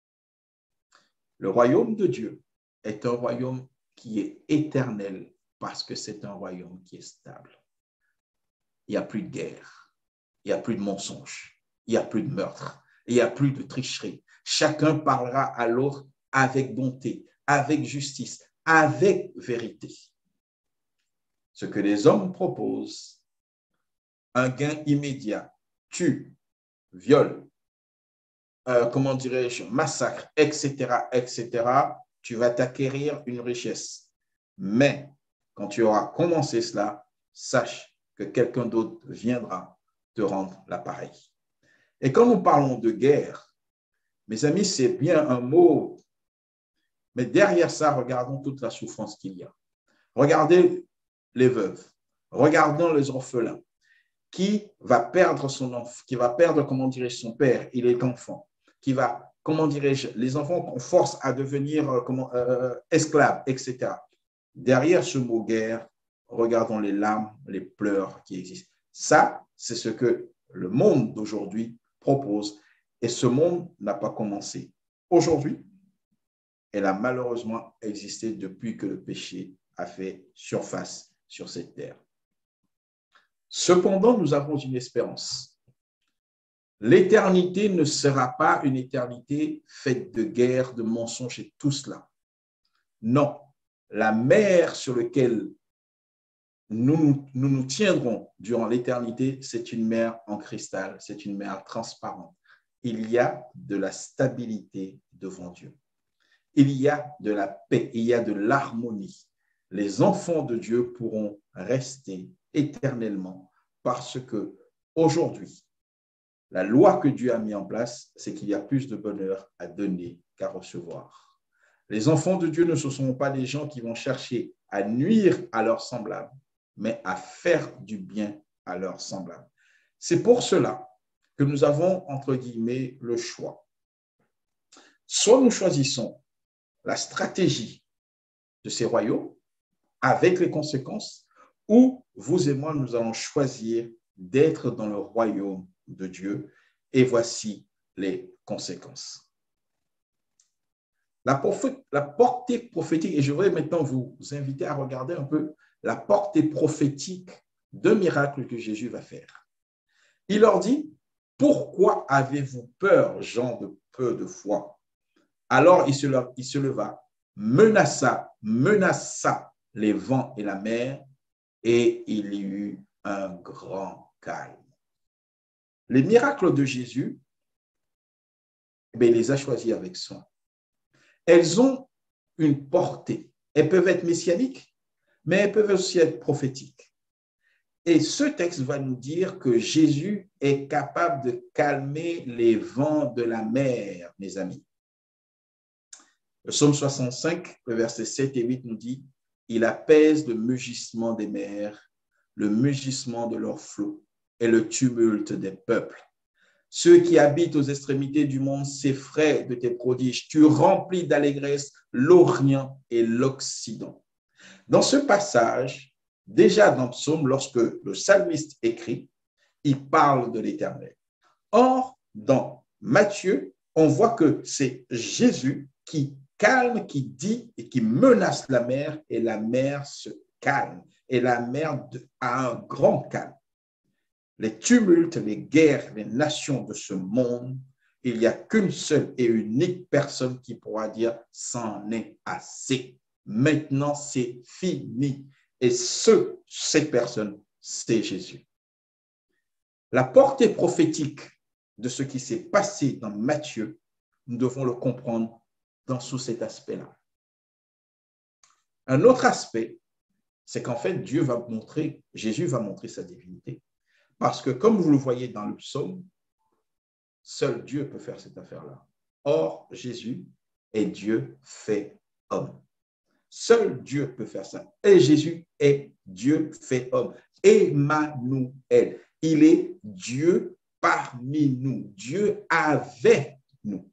Le royaume de Dieu est un royaume qui est éternel parce que c'est un royaume qui est stable. Il n'y a plus de guerre, il n'y a plus de mensonges, il n'y a plus de meurtre, il n'y a plus de tricherie. Chacun parlera à l'autre avec bonté, avec justice, avec vérité. Ce que les hommes proposent, un gain immédiat, tue, viol, euh, comment dirais-je, massacre, et cetera, et cetera, tu vas t'acquérir une richesse. Mais quand tu auras commencé cela, sache que quelqu'un d'autre viendra te rendre l'appareil. Et quand nous parlons de guerre, mes amis, c'est bien un mot, mais derrière ça, regardons toute la souffrance qu'il y a. Regardez les veuves, regardons les orphelins. Qui va perdre son enfant, qui va perdre, comment dirais-je, son père, il est enfant, qui va, comment dirais-je, les enfants qu'on force à devenir euh, comment, euh, esclaves, et cetera. Derrière ce mot guerre, regardons les larmes, les pleurs qui existent. Ça, c'est ce que le monde d'aujourd'hui propose. Et ce monde n'a pas commencé aujourd'hui. Elle a malheureusement existé depuis que le péché a fait surface sur cette terre. Cependant, nous avons une espérance. L'éternité ne sera pas une éternité faite de guerre, de mensonges et tout cela. Non, la mer sur laquelle nous nous, nous tiendrons durant l'éternité, c'est une mer en cristal, c'est une mer transparente. Il y a de la stabilité devant Dieu. Il y a de la paix, il y a de l'harmonie. Les enfants de Dieu pourront rester éternellement parce que aujourd'hui, la loi que Dieu a mis en place, c'est qu'il y a plus de bonheur à donner qu'à recevoir. Les enfants de Dieu ne ce sont pas des gens qui vont chercher à nuire à leurs semblables, mais à faire du bien à leurs semblables. C'est pour cela que nous avons, entre guillemets, le choix. Soit nous choisissons la stratégie de ces royaumes avec les conséquences, ou vous et moi, nous allons choisir d'être dans le royaume de Dieu, et voici les conséquences. La, la portée prophétique, et je voudrais maintenant vous inviter à regarder un peu la portée prophétique d'un miracle que Jésus va faire. Il leur dit, pourquoi avez-vous peur, gens de peu de foi? Alors il se, il se leva, menaça, menaça les vents et la mer, et il y eut un grand calme. Les miracles de Jésus, eh bien, il les a choisis avec soin. Elles ont une portée. Elles peuvent être messianiques, mais elles peuvent aussi être prophétiques. Et ce texte va nous dire que Jésus est capable de calmer les vents de la mer, mes amis. Le psaume soixante-cinq, le verset sept et huit nous dit « Il apaise le mugissement des mers, le mugissement de leurs flots et le tumulte des peuples. Ceux qui habitent aux extrémités du monde s'effraient de tes prodiges. Tu remplis d'allégresse l'Orient et l'Occident. » Dans ce passage, déjà dans le psaume, lorsque le psalmiste écrit, il parle de l'Éternel. Or, dans Matthieu, on voit que c'est Jésus qui calme, qui dit et qui menace la mer, et la mer se calme. Et la mer a un grand calme. Les tumultes, les guerres, les nations de ce monde, il n'y a qu'une seule et unique personne qui pourra dire « c'en est assez ». Maintenant, c'est fini. Et ce, cette personne, c'est Jésus. La portée prophétique de ce qui s'est passé dans Matthieu, nous devons le comprendre dans sous cet aspect-là. Un autre aspect, c'est qu'en fait, Dieu va montrer, Jésus va montrer sa divinité. Parce que, comme vous le voyez dans le psaume, seul Dieu peut faire cette affaire-là. Or, Jésus est Dieu fait homme. Seul Dieu peut faire ça. Et Jésus est Dieu fait homme. Emmanuel. Il est Dieu parmi nous. Dieu avec nous.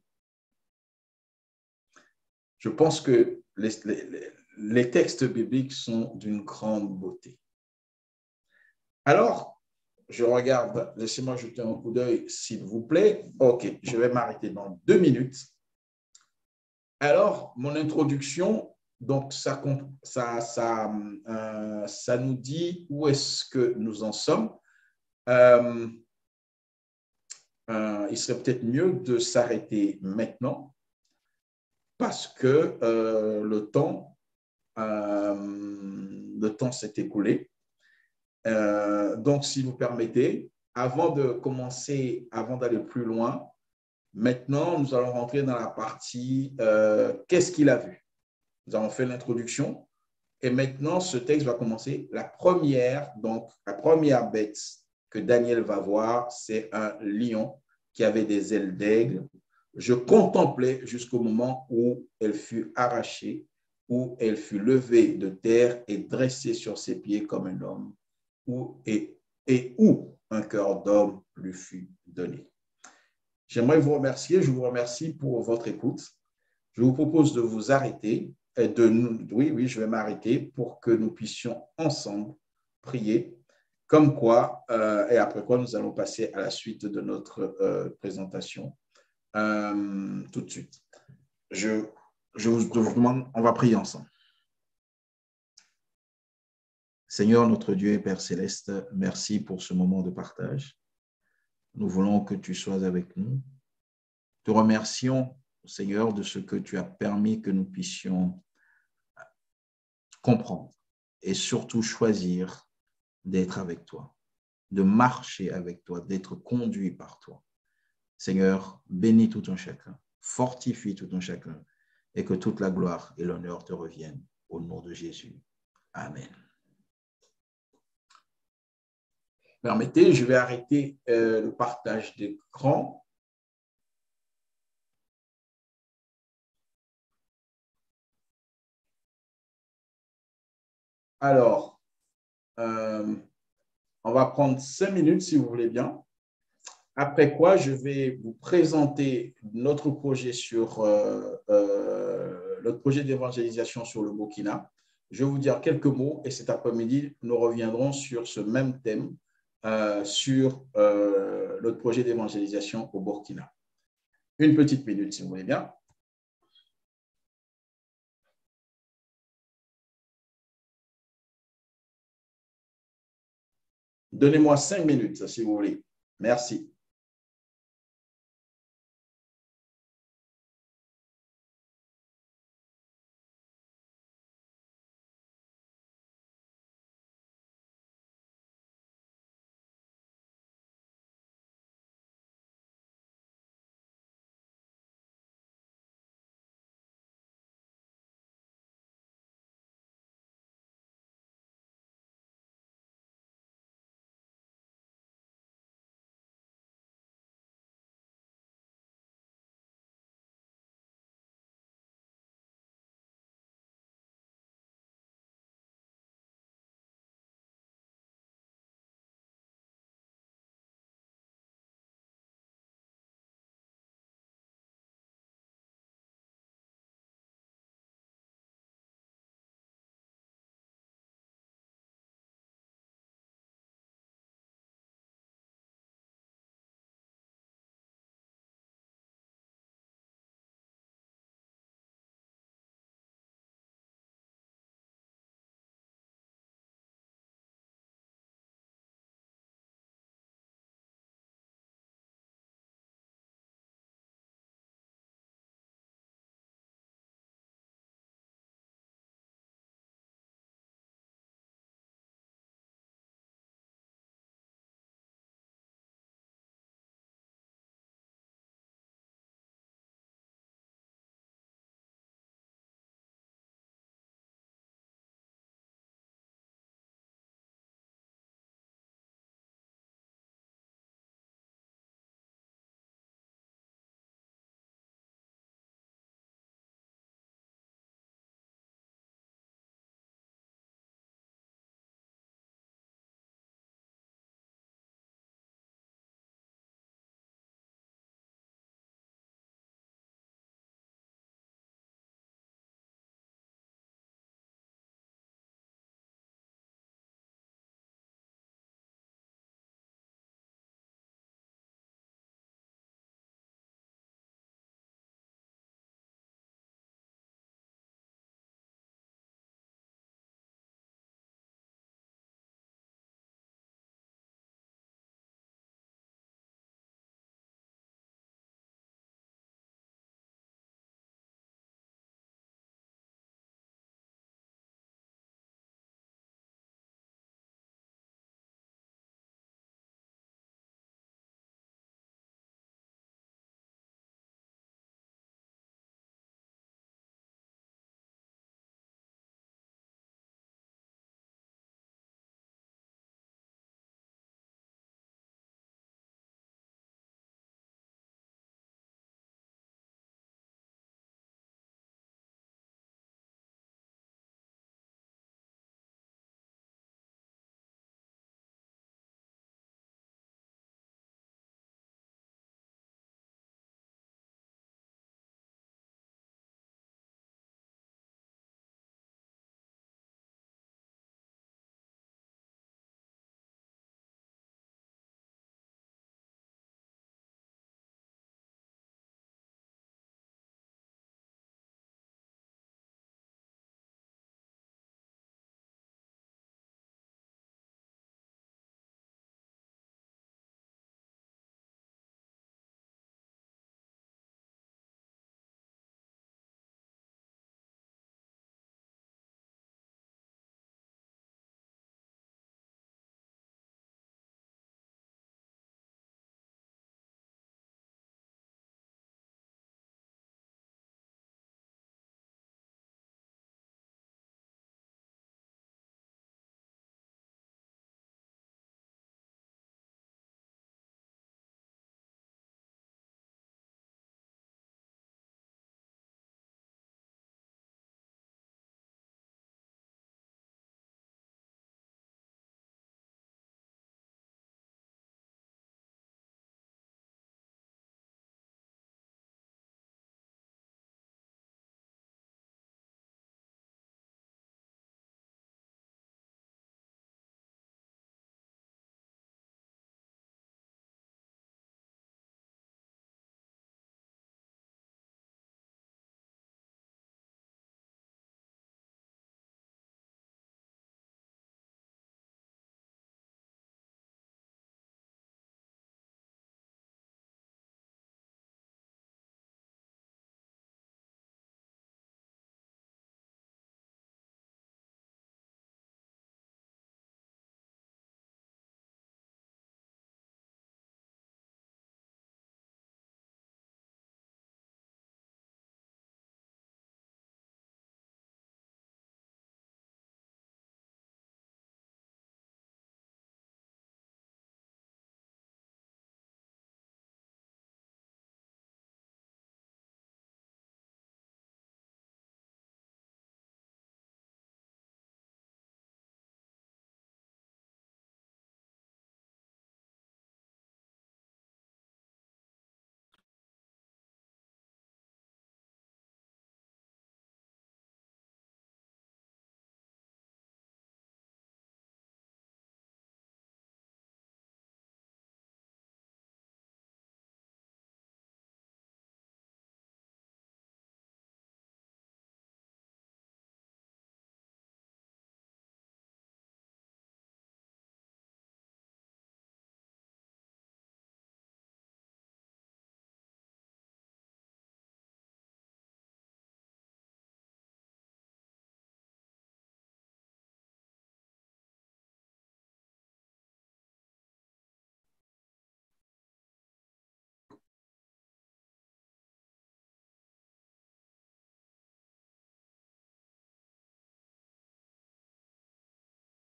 Je pense que les, les, les textes bibliques sont d'une grande beauté. Alors, je regarde, laissez-moi jeter un coup d'œil, s'il vous plaît. OK, je vais m'arrêter dans deux minutes. Alors, mon introduction, donc ça, ça, ça, euh, ça nous dit où est-ce que nous en sommes. Euh, euh, il serait peut-être mieux de s'arrêter maintenant parce que euh, le temps, euh, le temps s'est écoulé. Euh, donc, si vous permettez, avant de commencer, avant d'aller plus loin, maintenant, nous allons rentrer dans la partie euh, qu'est-ce qu'il a vu. Nous avons fait l'introduction et maintenant, ce texte va commencer. La première, donc, la première bête que Daniel va voir, c'est un lion qui avait des ailes d'aigle. Je contemplais jusqu'au moment où elle fut arrachée, où elle fut levée de terre et dressée sur ses pieds comme un homme, où, et, et où un cœur d'homme lui fut donné. J'aimerais vous remercier. Je vous remercie pour votre écoute. Je vous propose de vous arrêter. Et de nous, oui, oui, je vais m'arrêter pour que nous puissions ensemble prier. Comme quoi, euh, et après quoi, nous allons passer à la suite de notre euh, présentation euh, tout de suite. Je, je, vous, je vous demande, on va prier ensemble. Seigneur, notre Dieu et Père céleste, merci pour ce moment de partage. Nous voulons que tu sois avec nous. Te remercions, Seigneur, de ce que tu as permis que nous puissions comprendre et surtout choisir d'être avec toi, de marcher avec toi, d'être conduit par toi. Seigneur, bénis tout un chacun, fortifie tout un chacun et que toute la gloire et l'honneur te reviennent au nom de Jésus. Amen. Permettez, je vais arrêter euh, le partage d'écran. Alors, euh, on va prendre cinq minutes si vous voulez bien. Après quoi, je vais vous présenter notre projet sur euh, euh, notre projet d'évangélisation sur le Burkina. Je vais vous dire quelques mots et cet après-midi, nous reviendrons sur ce même thème, euh, sur euh, notre projet d'évangélisation au Burkina. Une petite minute, si vous voulez bien. Donnez-moi cinq minutes, si vous voulez. Merci.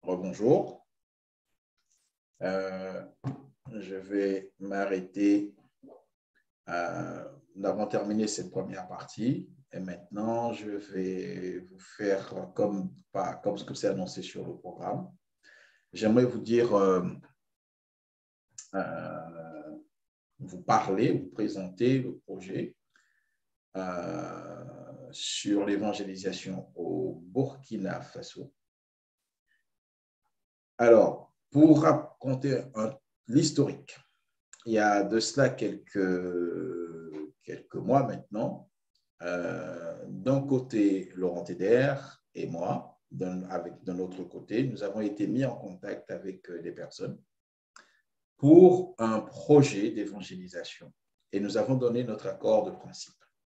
Rebonjour. Euh, je vais m'arrêter. Euh, nous avons terminé cette première partie et maintenant je vais vous faire comme, pas, comme ce que c'est annoncé sur le programme. J'aimerais vous dire, euh, euh, vous parler, vous présenter le projet euh, sur l'évangélisation au Burkina Faso. Alors, pour raconter l'historique, il y a de cela quelques, quelques mois maintenant, euh, d'un côté, Laurent Teder et moi, d'un, avec, d'un autre côté, nous avons été mis en contact avec des personnes pour un projet d'évangélisation et nous avons donné notre accord de principe.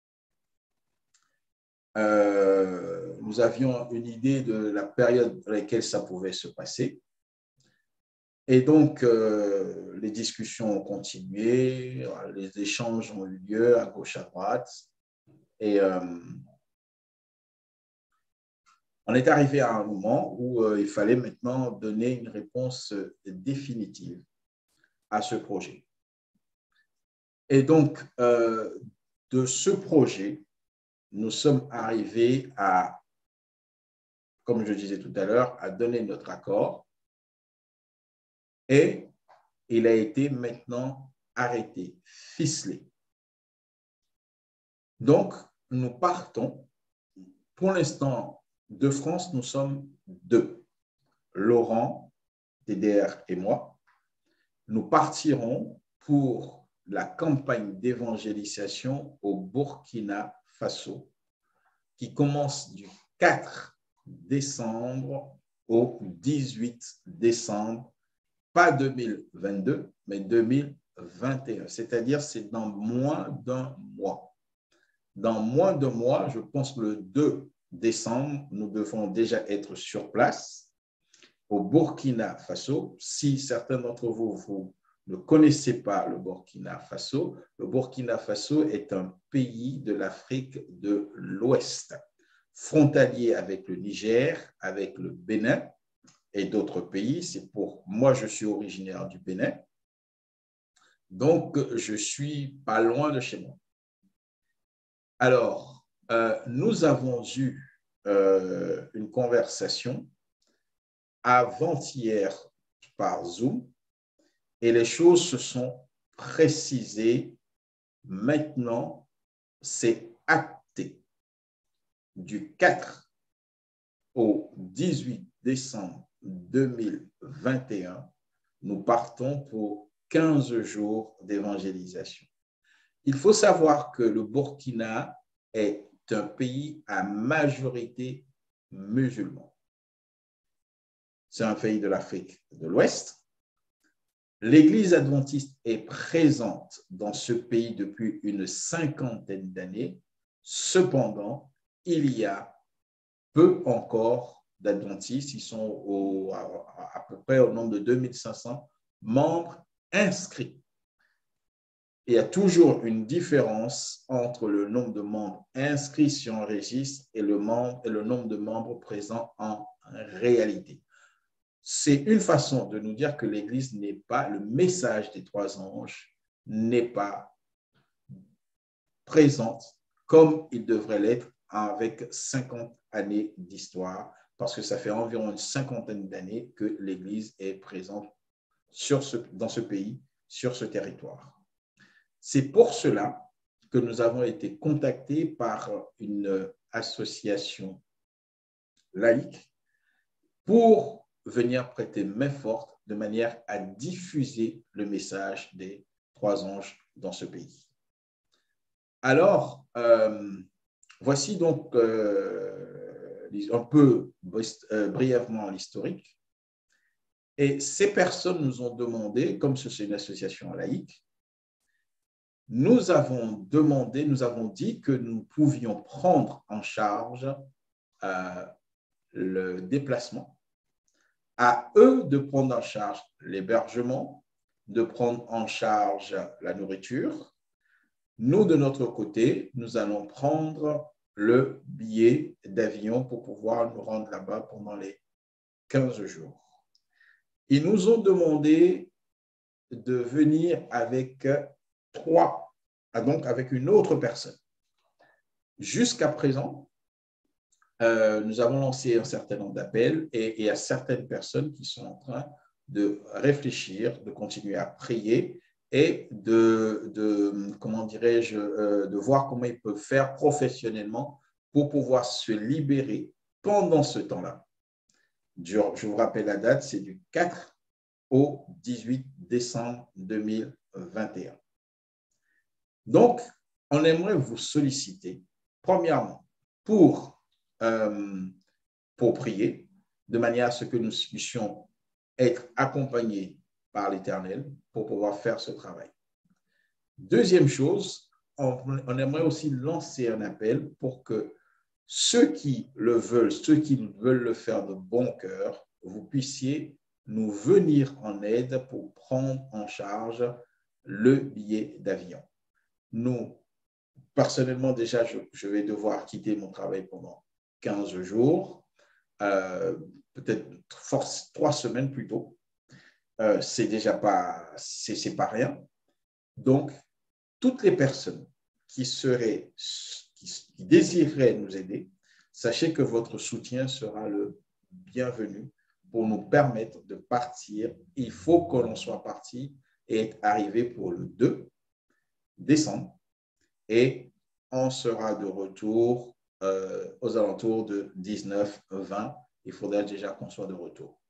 Euh, nous avions une idée de la période dans laquelle ça pouvait se passer. Et donc, euh, les discussions ont continué, les échanges ont eu lieu à gauche, à droite. Et euh, on est arrivé à un moment où euh, il fallait maintenant donner une réponse définitive à ce projet. Et donc, euh, de ce projet, nous sommes arrivés à, comme je disais tout à l'heure, à donner notre accord. Et il a été maintenant arrêté, ficelé. Donc, nous partons. Pour l'instant, de France, nous sommes deux. Laurent, T D R et moi. Nous partirons pour la campagne d'évangélisation au Burkina Faso, qui commence du quatre décembre au dix-huit décembre, pas deux mille vingt-deux, mais deux mille vingt et un. C'est-à-dire, c'est dans moins d'un mois. Dans moins d'un mois, je pense que le deux décembre, nous devons déjà être sur place au Burkina Faso. Si certains d'entre vous, vous ne connaissez pas le Burkina Faso, le Burkina Faso est un pays de l'Afrique de l'Ouest, frontalier avec le Niger, avec le Bénin et d'autres pays. C'est pour moi, je suis originaire du Bénin, donc je suis pas loin de chez moi. Alors, euh, nous avons eu euh, une conversation avant-hier par Zoom et les choses se sont précisées. Maintenant, c'est acté. Du quatre au dix-huit décembre deux mille vingt et un, nous partons pour quinze jours d'évangélisation. Il faut savoir que le Burkina est un pays à majorité musulmane. C'est un pays de l'Afrique de l'Ouest. L'Église adventiste est présente dans ce pays depuis une cinquantaine d'années. Cependant, il y a peu encore d'adventistes. Ils sont au, à, à peu près au nombre de deux mille cinq cents membres inscrits. Il y a toujours une différence entre le nombre de membres inscrits sur un registre et le, membre, et le nombre de membres présents en réalité. C'est une façon de nous dire que l'Église n'est pas, le message des trois anges n'est pas présente comme il devrait l'être avec cinquante années d'histoire, parce que ça fait environ une cinquantaine d'années que l'Église est présente sur ce, dans ce pays, sur ce territoire. C'est pour cela que nous avons été contactés par une association laïque pour venir prêter main forte de manière à diffuser le message des trois anges dans ce pays. Alors, euh, voici donc euh, un peu euh, brièvement l'historique. Et ces personnes nous ont demandé, comme c'est une association laïque, nous avons demandé, nous avons dit que nous pouvions prendre en charge euh, le déplacement, à eux de prendre en charge l'hébergement, de prendre en charge la nourriture. Nous, de notre côté, nous allons prendre le billet d'avion pour pouvoir nous rendre là-bas pendant les quinze jours. Ils nous ont demandé de venir avec trois, donc avec une autre personne. Jusqu'à présent, euh, nous avons lancé un certain nombre d'appels et il y a certaines personnes qui sont en train de réfléchir, de continuer à prier et de, de comment dirais-je, euh, de voir comment ils peuvent faire professionnellement pour pouvoir se libérer pendant ce temps-là. Je vous rappelle la date, c'est du quatre au dix-huit décembre deux mille vingt et un. Donc, on aimerait vous solliciter, premièrement, pour, euh, pour prier, de manière à ce que nous puissions être accompagnés par l'Éternel pour pouvoir faire ce travail. Deuxième chose, on, on aimerait aussi lancer un appel pour que ceux qui le veulent, ceux qui veulent le faire de bon cœur, vous puissiez nous venir en aide pour prendre en charge le billet d'avion. Nous, personnellement, déjà, je, je vais devoir quitter mon travail pendant quinze jours, euh, peut-être trois semaines plus tôt. Euh, c'est déjà pas, c'est, c'est pas rien. Donc, toutes les personnes qui seraient, qui, qui désireraient nous aider, sachez que votre soutien sera le bienvenu pour nous permettre de partir. Il faut que l'on soit parti et être arrivé pour le deux décembre et on sera de retour euh, aux alentours de dix-neuf vingt. Il faudra déjà qu'on soit de retour.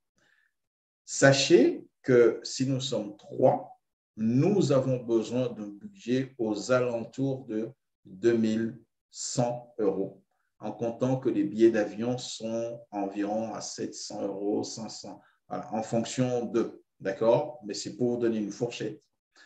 Sachez que si nous sommes trois, nous avons besoin d'un budget aux alentours de deux mille cent euros, en comptant que les billets d'avion sont environ à sept cents euros, cinq cents, voilà, en fonction de, d'accord? Mais c'est pour vous donner une fourchette.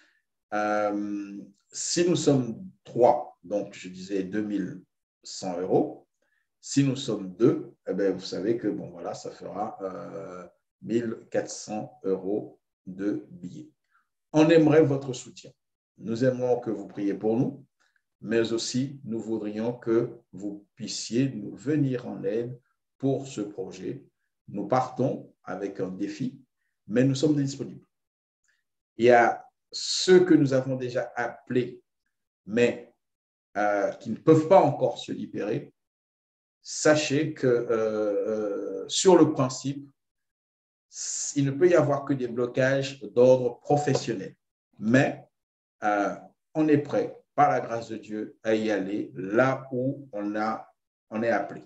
Euh, si nous sommes trois, donc je disais deux mille cent euros, si nous sommes deux, eh bien, vous savez que bon, voilà, ça fera euh, mille quatre cents euros de billets. On aimerait votre soutien. Nous aimerions que vous priez pour nous, mais aussi nous voudrions que vous puissiez nous venir en aide pour ce projet. Nous partons avec un défi, mais nous sommes disponibles. Il y a ceux que nous avons déjà appelés, mais euh, qui ne peuvent pas encore se libérer. Sachez que euh, euh, sur le principe, il ne peut y avoir que des blocages d'ordre professionnel. Mais euh, on est prêt, par la grâce de Dieu, à y aller là où on, a, on est appelé.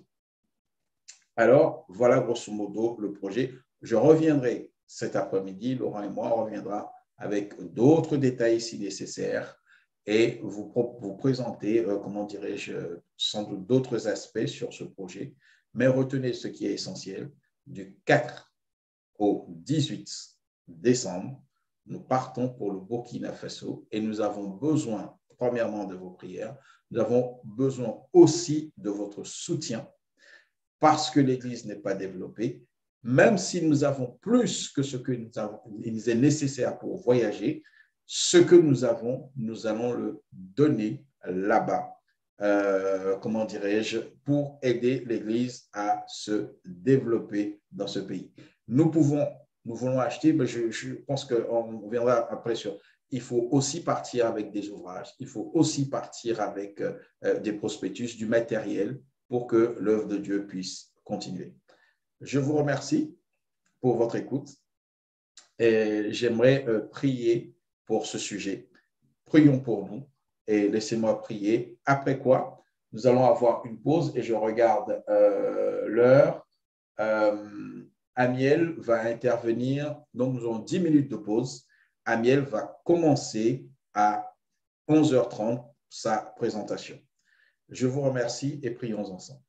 Alors, voilà grosso modo le projet. Je reviendrai cet après-midi, Laurent et moi, on reviendra avec d'autres détails si nécessaire et vous, vous présenter, euh, comment dirais-je, sans doute d'autres aspects sur ce projet. Mais retenez ce qui est essentiel, du quatre au dix-huit décembre, nous partons pour le Burkina Faso et nous avons besoin, premièrement, de vos prières. Nous avons besoin aussi de votre soutien parce que l'Église n'est pas développée. Même si nous avons plus que ce que nous avons, il est nécessaire pour voyager, ce que nous avons, nous allons le donner là-bas, euh, comment dirais-je, pour aider l'Église à se développer dans ce pays. Nous pouvons, nous voulons acheter, mais je, je pense qu'on reviendra après sur, il faut aussi partir avec des ouvrages, il faut aussi partir avec euh, des prospectus, du matériel pour que l'œuvre de Dieu puisse continuer. Je vous remercie pour votre écoute et j'aimerais euh, prier pour ce sujet. Prions pour nous et laissez-moi prier. Après quoi, nous allons avoir une pause et je regarde euh, l'heure. Euh, Amiel va intervenir, donc nous avons dix minutes de pause. Amiel va commencer à onze heures trente sa présentation. Je vous remercie et prions ensemble.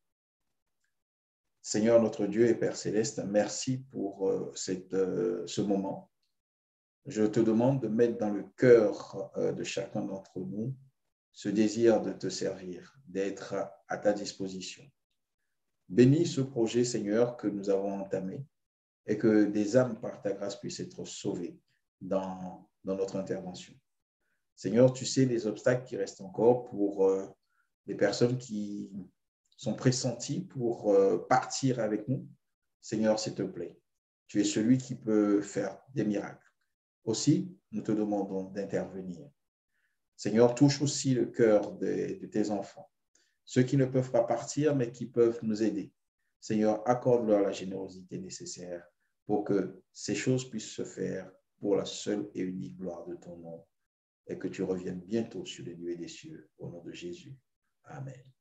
Seigneur notre Dieu et Père Céleste, merci pour euh, cette, euh, ce moment. Je te demande de mettre dans le cœur euh, de chacun d'entre nous ce désir de te servir, d'être à ta disposition. Bénis ce projet, Seigneur, que nous avons entamé et que des âmes par ta grâce puissent être sauvées dans, dans notre intervention. Seigneur, tu sais les obstacles qui restent encore pour euh, les personnes qui sont pressenties pour euh, partir avec nous. Seigneur, s'il te plaît, Tu es celui qui peut faire des miracles. Aussi, nous te demandons d'intervenir. Seigneur, touche aussi le cœur de, de tes enfants, ceux qui ne peuvent pas partir, mais qui peuvent nous aider. Seigneur, accorde-leur la générosité nécessaire pour que ces choses puissent se faire pour la seule et unique gloire de ton nom et que tu reviennes bientôt sur les nuées des cieux. Au nom de Jésus. Amen.